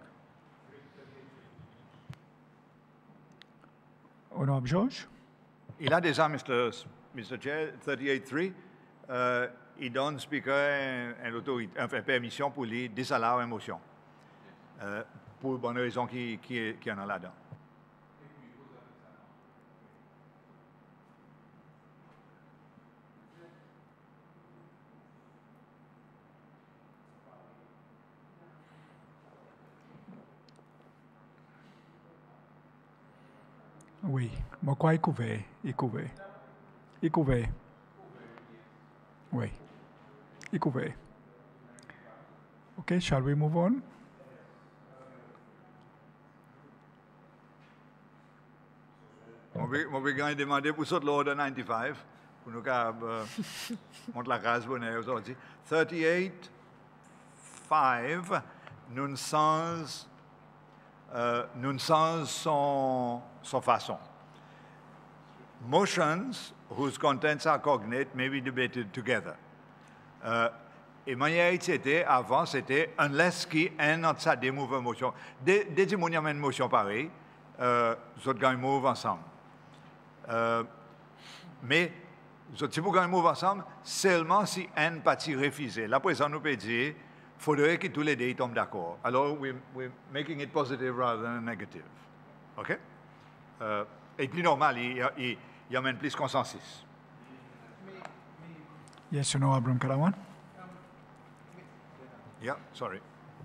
Honorable George. Il a déjà, Mister Mister Chair, thirty-eight three, euh, il donne speaker une, une, une permission pour lui disallow une motion. Euh, pour bonne raison qui, qui, qui en a là-dedans. Oui, mais quoi, il couvert, il couvert. Il couvert. Oui, il couvert. OK, shall we move on? Mon vais demander pour sortir l'ordre ninety-five, pour nous monter la case bonne aujourd'hui. thirty-eight five, nous sans, euh, nous sans son, son façon. Motions whose contents are cognate may be debated together. Euh, et manière c'était avant c'était unless qui un autre ça démove une motion. Dès dès qu'il y a une motion pareille, euh, vous autres gagnent move ensemble. Euh, mais si vous gagnez move ensemble, seulement si un parti refusé. La présidente nous peut dire, il faudrait que tous les deux tombent d'accord. Alors, we're, we're making it positive rather than negative. OK? Euh, et plus normal, il, il, il amène plus consensus. Yes, Honorable Kalawan. Yeah, sorry.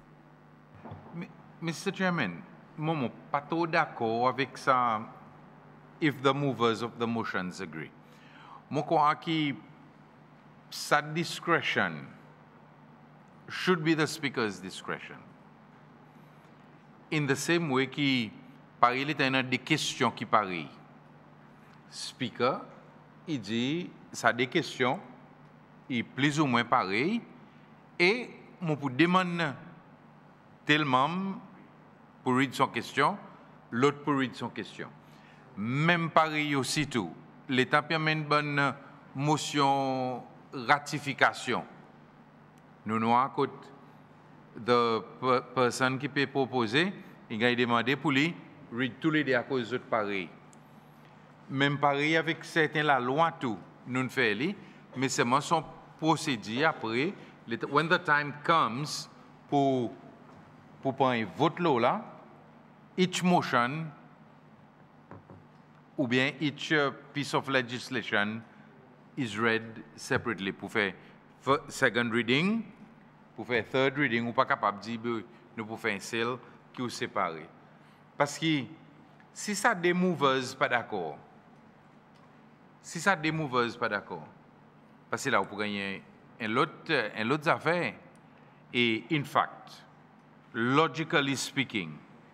Mister Chairman, moi, je ne suis pas trop d'accord avec ça. If the movers of the motions agree. Je crois que sa discretion should be the speaker's discretion. In the same way que, par il y a des questions qui parient. Speaker, il dit, ça des questions, il est plus ou moins pareil, et je peux demander tel membre pour lire son question, l'autre pour lire son question. Même pareil aussitôt, l'État permet une bonne motion ratification. Nous nous à côté de personne qui peut proposer, il a demandé pour lui, read tous les deux à cause de pareil. Même pareil avec certains la loi tout, nous ne faisons pas, mais c'est moi son procédé après, when the time comes pour pour prendre vote là, each motion ou bien each uh, piece of legislation is read separately pour faire fir- second reading, pour faire third reading, ou pas capable de dire ben, nous pour faire un seul qui est séparé. Parce que si ça des movers pas d'accord, si ça des movers pas d'accord, parce que là, vous pouvez gagner un autre, un autre affaire. Et in fact, logically speaking,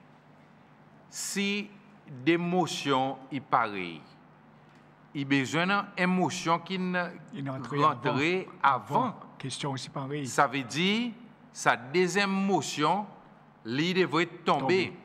si des motions y pareilles, il y a besoin d'une émotion qui Il est entré rentre avant. avant. Question aussi pareille. Ça veut dire sa deuxième motion, il devrait tomber. Tomber.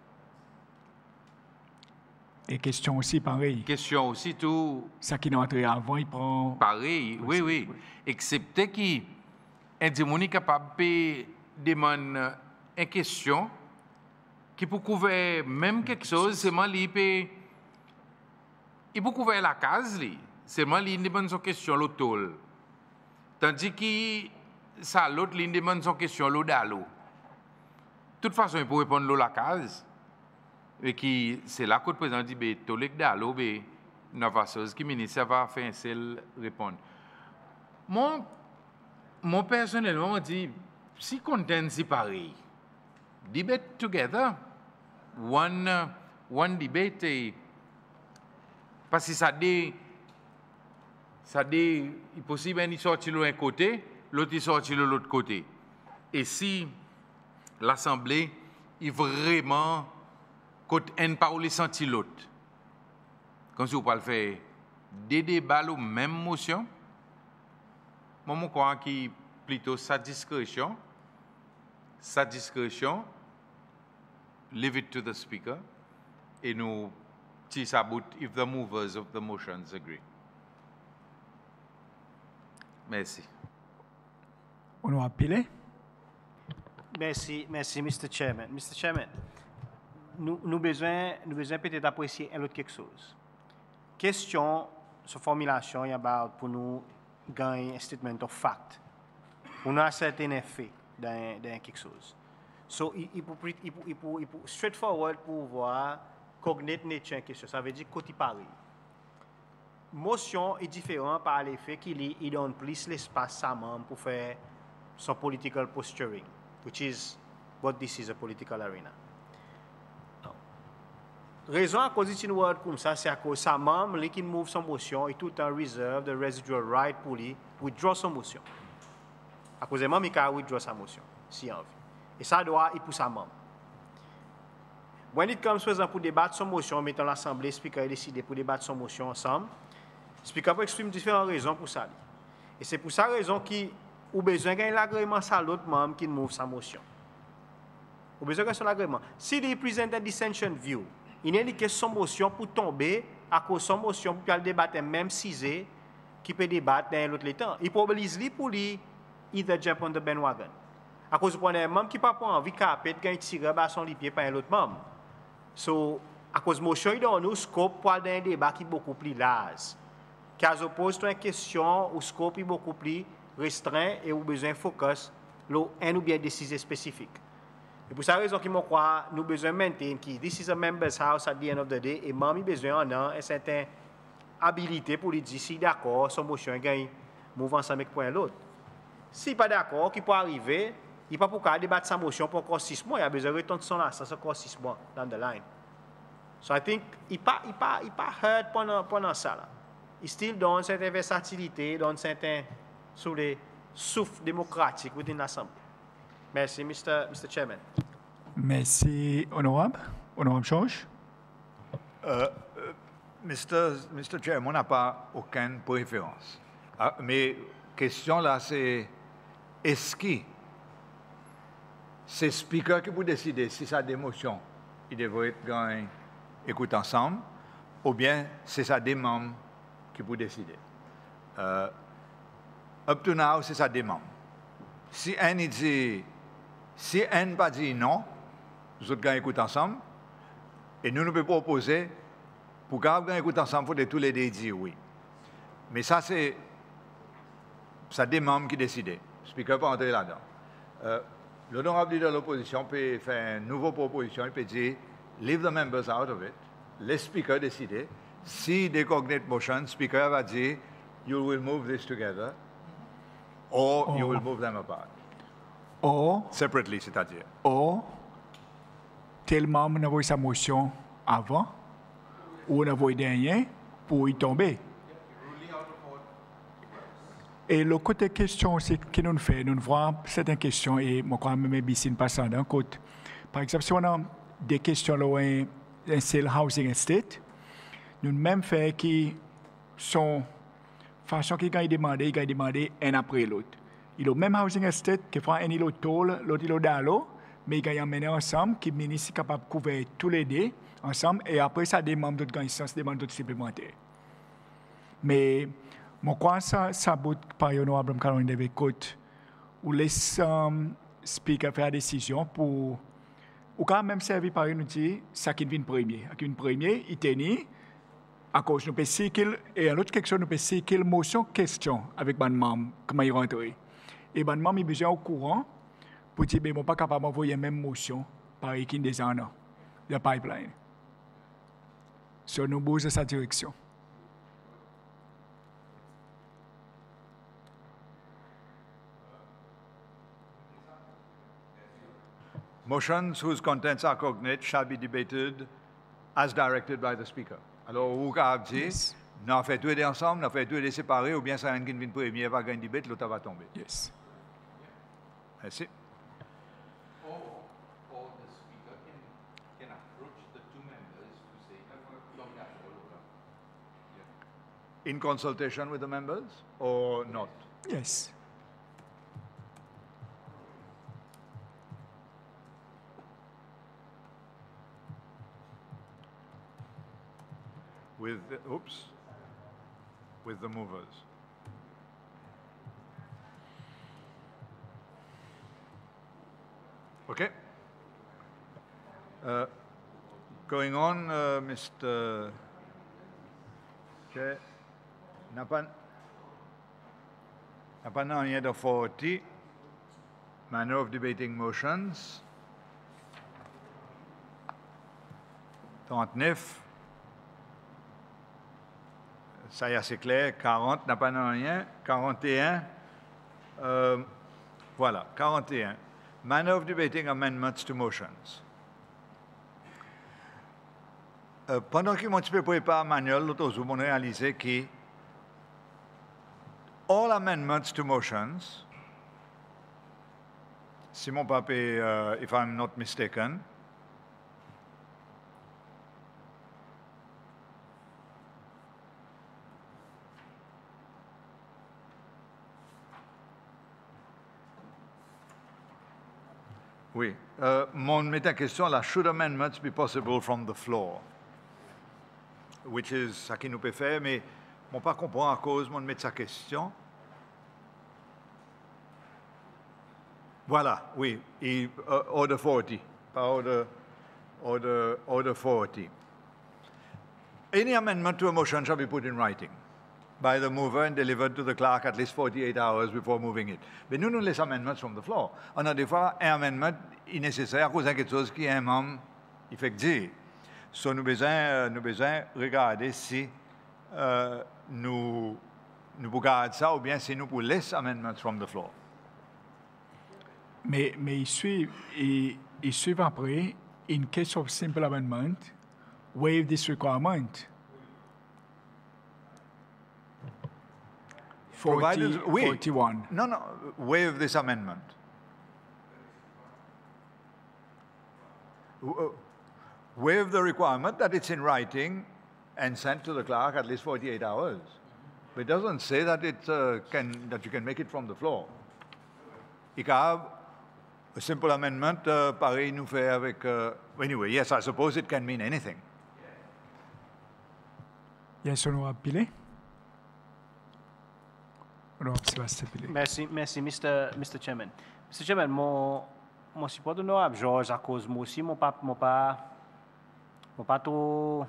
Et question aussi pareille. Question aussi tout Ça qui est entré avant, il prend. pareil, oui, oui. Excepté qui un démon est capable de demander une question qui peut couvrir même quelque chose, seulement il peut il peut couvrir la case, li. Seulement il demande son question l'autre tôle. Tandis que ça l'autre il demande son question l'autre d'allô. De toute façon, il peut répondre l'autre la case. Et qui c'est là que le président dit ben tolek d'allô ben Navasos qui ministre va faire un seul répondre. Mon Moi, personnellement, je dis, si content c'est pareil, debate together, one, uh, one debate, eh, parce que ça dit, ça dit, il est possible qu'il sorte de l'un côté, l'autre il sorte de l'autre côté. Et si l'Assemblée est vraiment, côté un parole senti l'autre, comme si vous pouvez faire des débats ou même motion, moi, je crois que plutôt sa discrétion, sa discrétion, leave it to the speaker, et nous tis about if the movers of the motions agree. Merci. On a appelé. Merci, merci, mister Chairman. mister Chairman, nous nous besoin, nous besoin peut-être d'apprécier un autre quelque chose. Question, sur formulation, il y a pour nous gagner un statement of fact. On a un certain effet dans, dans quelque chose. So, il, il, peut, il, peut, il, peut, il peut straightforward pour voir cognate nature en question. Ça veut dire côté pareil. Motion est différent par l'effet qu'il il donne plus l'espace à même pour faire son political posturing, which is what this is a political arena. Raison à cause d'une word comme ça, c'est à cause sa membre, lui qui move son motion, et tout le temps reserve the residual right pour lui, withdraw son motion. À cause de même, il peut withdraw sa motion, si il a envie. Et ça doit, il pour sa membre. When it comes, par exemple, pour débattre son motion, mettons l'Assemblée, le speaker a décidé pour débattre son motion ensemble, le speaker peut exprimer différentes raisons pour ça. Et c'est pour ça raison qu'il a besoin d'un agrément à l'autre membre qui move sa motion. Il a besoin d'un agrément. S'il si présente un dissension view, il indique son motion pour tomber à cause de son motion pour le débattre même cisé qui peut débattre dans l'autre temps. Il peut obliger pour lui either jump on the bandwagon. À cause de un membre qui n'a pas envie de caper, de tirer à son pied par un autre membre. So, à cause de motion, il donne un scope pour aller dans un débat qui est beaucoup plus large. Car as opposé à une question où scope est beaucoup plus restreint et où besoin de focus sur un ou bien décision spécifique. Et pour cette raison, je crois nous besoin de maintenir que this is a member's house at the end of the day et même besoin d'un une certaine habilité pour lui dire si d'accord, son motion gagne, move ensemble avec point l'autre. Si pas d'accord, qui peut arriver, il ne peut pas débattre sa motion pour encore six mois, il a besoin de retourner son assistance encore six mois down the line. So I think il pas il pas il pas hurt pendant pendant ça là. Il still donne cette versatilité, donne certain sur les souffles démocratiques within l'Assemblée. Merci, mister mister Chairman. Merci, honorable. Honorable Georges. Euh, euh, mister mister Chairman, on n'a pas aucune préférence. Ah, mais question là, c'est est-ce que c'est le speaker qui peut décider si sa démotion, il devrait être gagné, écoute ensemble, ou bien c'est sa des membres qui peut décider. Euh, up to now, c'est sa des membres. Si un dit, si un pas dit non, nous autres écoute ensemble, et nous nous pouvons proposer, pour qu'on écoute ensemble, il faut tous les deux dire oui. Mais ça, c'est ça des membres qui décident. Le speaker peut entrer là-dedans. Euh, L'honorable leader de l'opposition peut faire une nouvelle proposition, il peut dire, leave the members out of it, les speakers décider, si des cognate motion, speaker va dire, you will move this together, or you Or. will move them apart. Ou, Separately, c'est-à-dire. ou, tel membre n'a pas sa motion avant, ou n'a pas dernier, pour y tomber. Et le côté question, c'est que nous faisons, nous voyons certaines questions, et moi, quand même, ici, nous passons d'un côté. Par exemple, si on a des questions là, un, un seul housing estate, nous même fait qui sont façon qui gagne demandé, il gagne demandé un après l'autre. Il a le même housing estate qui fait un il a tôle, l'autre il a d'allo, mais il gagne emmené ensemble, qui ministre capable de couvrir tous les deux ensemble, et après ça des membres d'autres gagnent sens, des membres d'autres supplémentaires. Mais moi, quand ça, ça bout par l'honorable Caroline de Vécote, ou laisse um, speaker faire la décision pour, ou quand même servir par une outil, ça qui vient premier. Qui vient premier, il tenait, à cause nous peut cycle, et à l'autre question, nous peut cycle motion question avec ban membre, comment il rentre. Et ban membre, il a besoin au courant pour dire, ben, moi, pas capable d'envoyer la même motion par qui des années, le pipeline. So, nous bougons sa direction. Motions whose contents are cognate shall be debated as directed by the speaker. Alors, vous avez dit, Yes. nous avons fait tous les ensemble, nous avons fait tous les séparés, ou bien ça une qui vient premier va gagner debate, l'autre va tomber. Yes. Merci. Or, or the speaker can, can approach the two members to say, "Come back all over." In consultation with the members or not? Yes. With the, oops, with the movers. Okay. Uh, going on, uh, Mister Chair, n'a pas n'a pas rien de forty. Manner of debating motions. trente-neuf. Ça y est, c'est clair. quarante, n'a pas rien. quarante et un. Euh, voilà, quarante et un. Manner of debating amendments to motions. Euh, pendant que mon petit peu prépare manuel, l'autre jour, on a réalisé que all amendments to motions, si mon papa, uh, if I'm not mistaken, oui, euh, mon met en question là, should amendments be possible from the floor? Which is ça qui nous peut faire, mais mon pas comprend à cause mon met sa question. Voilà, oui, et, uh, order forty, pas order, order, order forty. Any amendment to a motion shall be put in writing by the mover and delivered to the clerk at least forty-eight hours before moving it. Mais nous, nous les amendments from the floor. On a des fois un amendement est nécessaire à cause de quelque chose qui est un membre effectué. So, nous besoin, nous besoin regarder si euh, nous, nous regardons ça ou bien si nous pouvons laisser amendments from the floor. Mais, mais ils suivent, ils, ils suivent après, in case of simple amendment, waive this requirement. forty, Provided- oui. forty-one. No, no, waive this amendment. W- uh, Waive the requirement that it's in writing and sent to the clerk at least forty-eight hours. But it doesn't say that it uh, can that you can make it from the floor. Il y a a simple amendment, uh, pareil nous fait avec. Uh, anyway, yes, I suppose it can mean anything. Yes, honorable Pillet. Honorable Sébastien Pillet. Merci, merci, mister mister Chairman. mister Chairman, mon, mon support honorable Georges, à cause moi aussi, mon pas, mon pas, mon pas trop.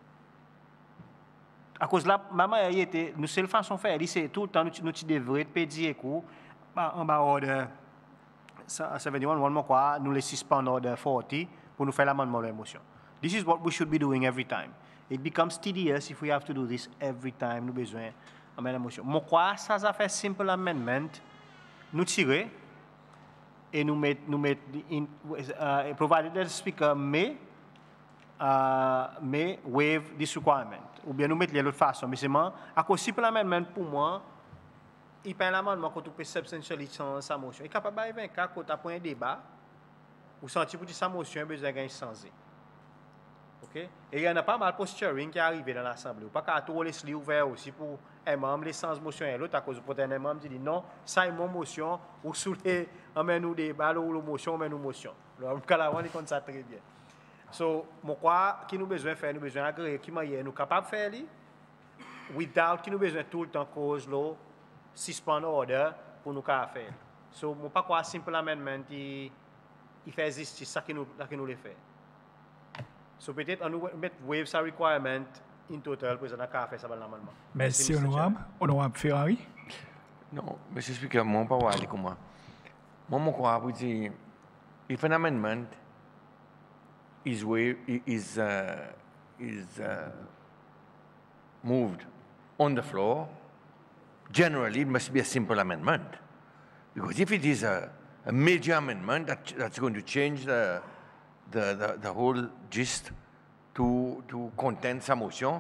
À cause là, maman, il était, nous, c'est la façon de faire, c'est tout le temps, nous, nous devrions payer coup, en bas ordre soixante et un, one more quoi, nous les suspendre ordre forty pour nous faire l'amendement de la motion. This is what we should be doing every time. It becomes tedious if we have to do this every time nous besoin amène la motion. Mon quoi, ça, ça fait simple amendment, nous tirer et nous mettre, nous mettre, in, uh, provided that the speaker may, uh, may waive this requirement. Ou bien nous mettre de l'autre façon. Mais c'est moi, à cause simple amendment pour moi, il peut l'amendement quand on peut substantially changer sa motion. Il est capable de vingt cas quand tu as un débat, ou sentir pour dire sa motion, besoin de gagner changer. OK? Et il y en a pas mal de posturing qui arrive dans l'Assemblée. Pas qu'à tout laisser ouvert aussi pour un membre, les sens motion et l'autre, à cause de un membre qui dit non, ça est mon motion, ou sous les, emmène-nous des balles, ou la motion, emmène-nous motion. Alors, on est comme ça très bien. So, moi, quoi, qui nous besoin de faire, nous besoin d'agréer, qui m'aille, nous capables de faire, without qui nous besoin tout le temps cause l'eau, suspend order pour nous faire. So, moi, pas quoi, simple amendment, il, il fait exister ça qui nous, qui nous le fait. So peut-être on nous met waive sa requirement in total pour ça n'a qu'à faire ça dans l'amendement. Merci honorable. Honorable Ferrari. Non, monsieur le Speaker, moi pas aller comme moi. Moi mon crois vous dire if an amendment is waived is uh, is uh, moved on the floor, generally it must be a simple amendment. Because if it is a, a major amendment that, that's going to change the The, the, the whole gist to, to content sa motion,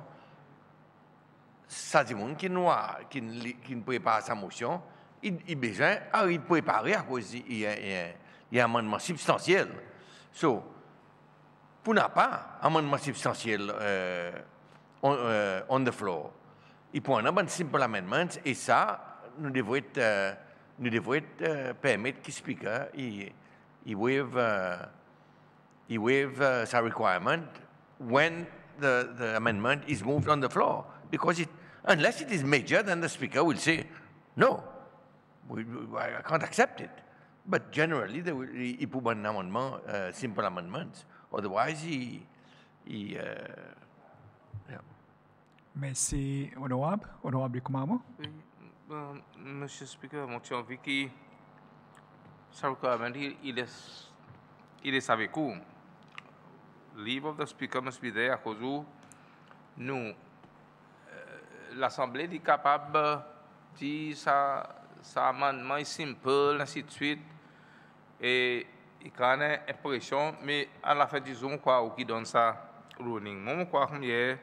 ça dit monde qui noir, qui qui prépare sa motion, il il besoin à il préparer à cause il y a il y a un amendement substantiel. So pour n'a pas amendement substantiel euh, on, euh, on the floor, il prend un bon simple amendment et ça nous devons être euh, nous devons être euh, permettre que speaker il il waive euh, he waive uh, sa requirement when the, the amendment is moved on the floor. Because it, unless it is major, then the Speaker will say, no, we, we, I can't accept it. But generally, they will, he, he put an amendment, uh, simple amendments. Otherwise, he... he uh, yeah. Merci, honorable. Honorable Kumamo. Oui, euh, Monsieur le Speaker, mon cher Vicky, sa requirement, il, il est, il est avec vous. Leave of the Speaker must be there à cause où nous, euh, l'Assemblée est capable de dire ça, ça amendement est simple, ainsi de suite, et il y a une impression, mais à la fin, disons quoi, ou qui donne ça ruling. Moi, je crois que hier,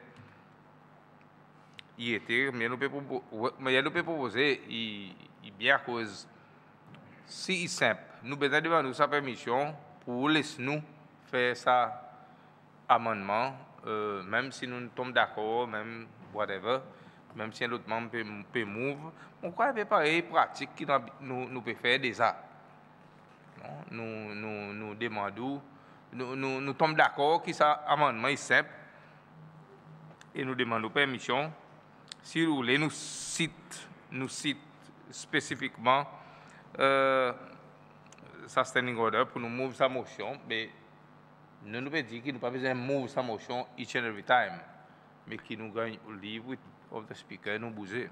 il était, mais nous pouvons proposer, il bien à cause, si simple, nous besoin de nous sa permission pour laisser nous faire ça amendement, euh, même si nous tombons d'accord, même whatever, même si l'autre membre peut, peut move, on croit que c'est pareil pratique qui nous, nous peut faire déjà. Non? Nous, nous, nous demandons, nous, nous, nous tombons d'accord que ça amendement est simple et nous demandons permission. Si vous voulez, nous cite, nous cite spécifiquement euh, sa standing order pour nous move sa motion, mais nous nous pouvons dire qu'il n'y a pas besoin de move sa motion each and every time, mais qu'il nous gagne au livre of the speaker et nous bouger.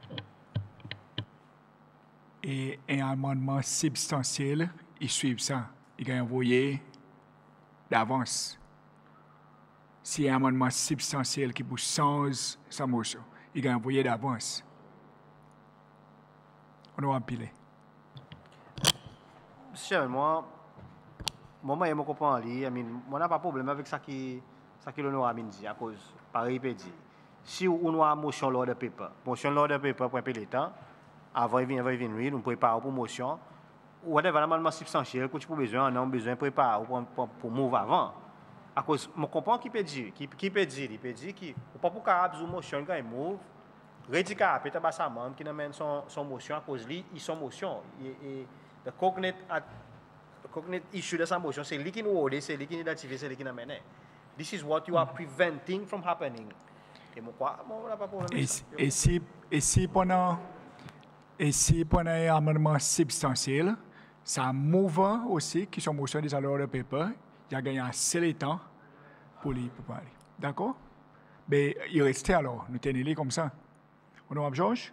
Et un amendement substantiel, ils suivent ça. Ils ont envoyé d'avance. Si y a un amendement substantiel qui vous change sa motion, ils ont envoyé d'avance. On doit empiler. Monsieur, moi, moi, je comprends, I mean, moi, n'a pas de problème avec ça qui, ça qui l'honorable dit, à cause, pareil, il dit. Si on a une motion lors de paper, motion lors de paper pour un peu de temps, avant, il vient, il vient, on prépare pour motion, ou whatever, l'amendement substantiel, que tu as besoin, on a besoin de préparer pour, pour, pour move avant. À cause, je comprends qui peut dire, qui, qui peut dire, il peut dire, qui, ou pas pour qu'il y ait une motion, quand il move, radical, peut-être pas sa membre qui amène son, son motion, à cause lui, il son motion. Et, et, the cognate at the cognate issue de sa motion, c'est lui qui nous ordonne, c'est lui qui nous identifie, c'est lui qui nous amène. This is what you are preventing from happening. Et mon quoi, moi, on n'a pas problème. Et si, et si pendant, et si pendant un amendement substantiel, ça move aussi, qui sont motion des allures de paper, il y a gagné assez de temps pour lui parler. D'accord? Mais il reste alors, nous tenons comme ça. Honorable George?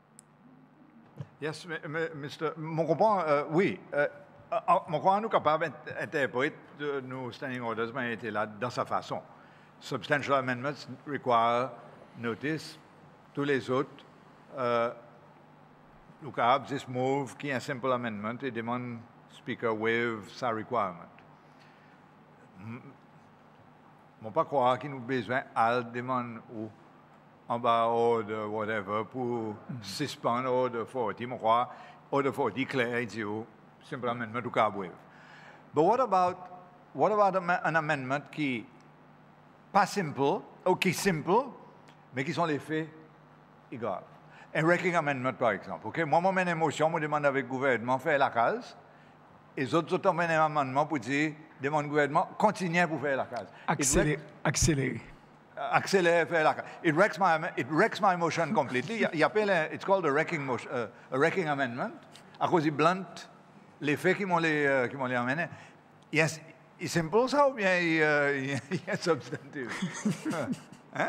Yes, Mister Mon comprend, euh, oui. Euh, mon comprend, nous sommes capables d'interpréter nos standing orders, mais était là dans sa façon. substantial amendments require notice. Tous les autres, euh, le capable just move qui est un simple amendment et demande speaker waive sa requirement. Je ne pas croire qu'il nous besoin à demander ou en bas order whatever pour suspendre order forty. Je crois order forty clair et dit simple amendment du capable waive. But what about what about an amendment qui pas simple ou qui simple mais qui sont les faits égaux? Un wrecking amendment, par exemple. Okay? Moi, je mets une émotion, je demande avec le gouvernement faire la case. Et les autres autres mènent un amendement pour dire, demande au gouvernement, continuez pour faire la case. Accélérer. Accélérer. Accélérer, faire la case. It wrecks my, it wrecks my motion completely. Il appelle, un, it's called a wrecking, motion, uh, a wrecking amendment, à cause il blunt les faits qui m'ont les, uh, qui m'ont les amenés. Il est simple ça ou bien il, uh, il est substantif? Hein?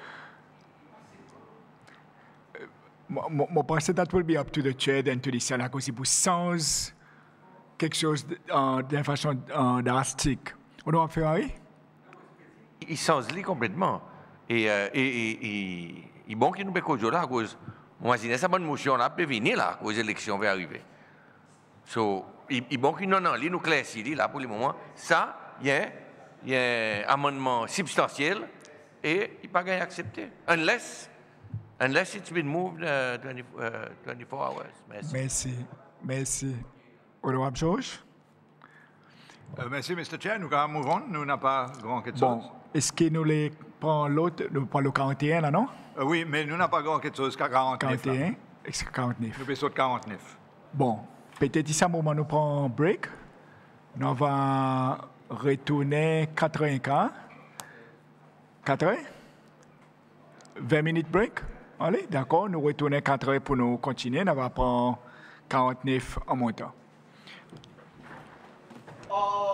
Je pense que ça will be up to the chair and to the Senate, parce que pour sans quelque chose d'une façon drastique. On doit faire oui? Il s'enlise complètement. Et il est bon qu'il nous ait là, à cause, moi, je cette bonne motion là peut venir là, aux élections vont arriver. So, il est bon qu'il nous en nous claircit là pour le moment. Ça, il y a un amendement substantiel et il n'est pas accepté. Unless Unless it's been moved uh, twenty, uh, twenty-four hours. Merci. Merci. Merci. Honorable George? Euh, merci, mister Chair. Nous allons move on. Nous n'avons pas grand quelque chose. Bon. Est-ce que nous les prenons l'autre, nous prenons le quarante et un là, non? Euh, oui, mais nous n'avons pas grand quelque chose qu'à quarante-neuf. quarante et un? Est-ce que quarante-neuf? Nous faisons quarante-neuf. Bon. Peut-être ici, à un moment, nous prenons un break. Nous allons retourner quatre-vingts. quatre-vingts? vingt minutes break? Allez, d'accord, nous retournons quatre heures pour nous continuer. Nous allons prendre quarante-neuf en montant. Oh.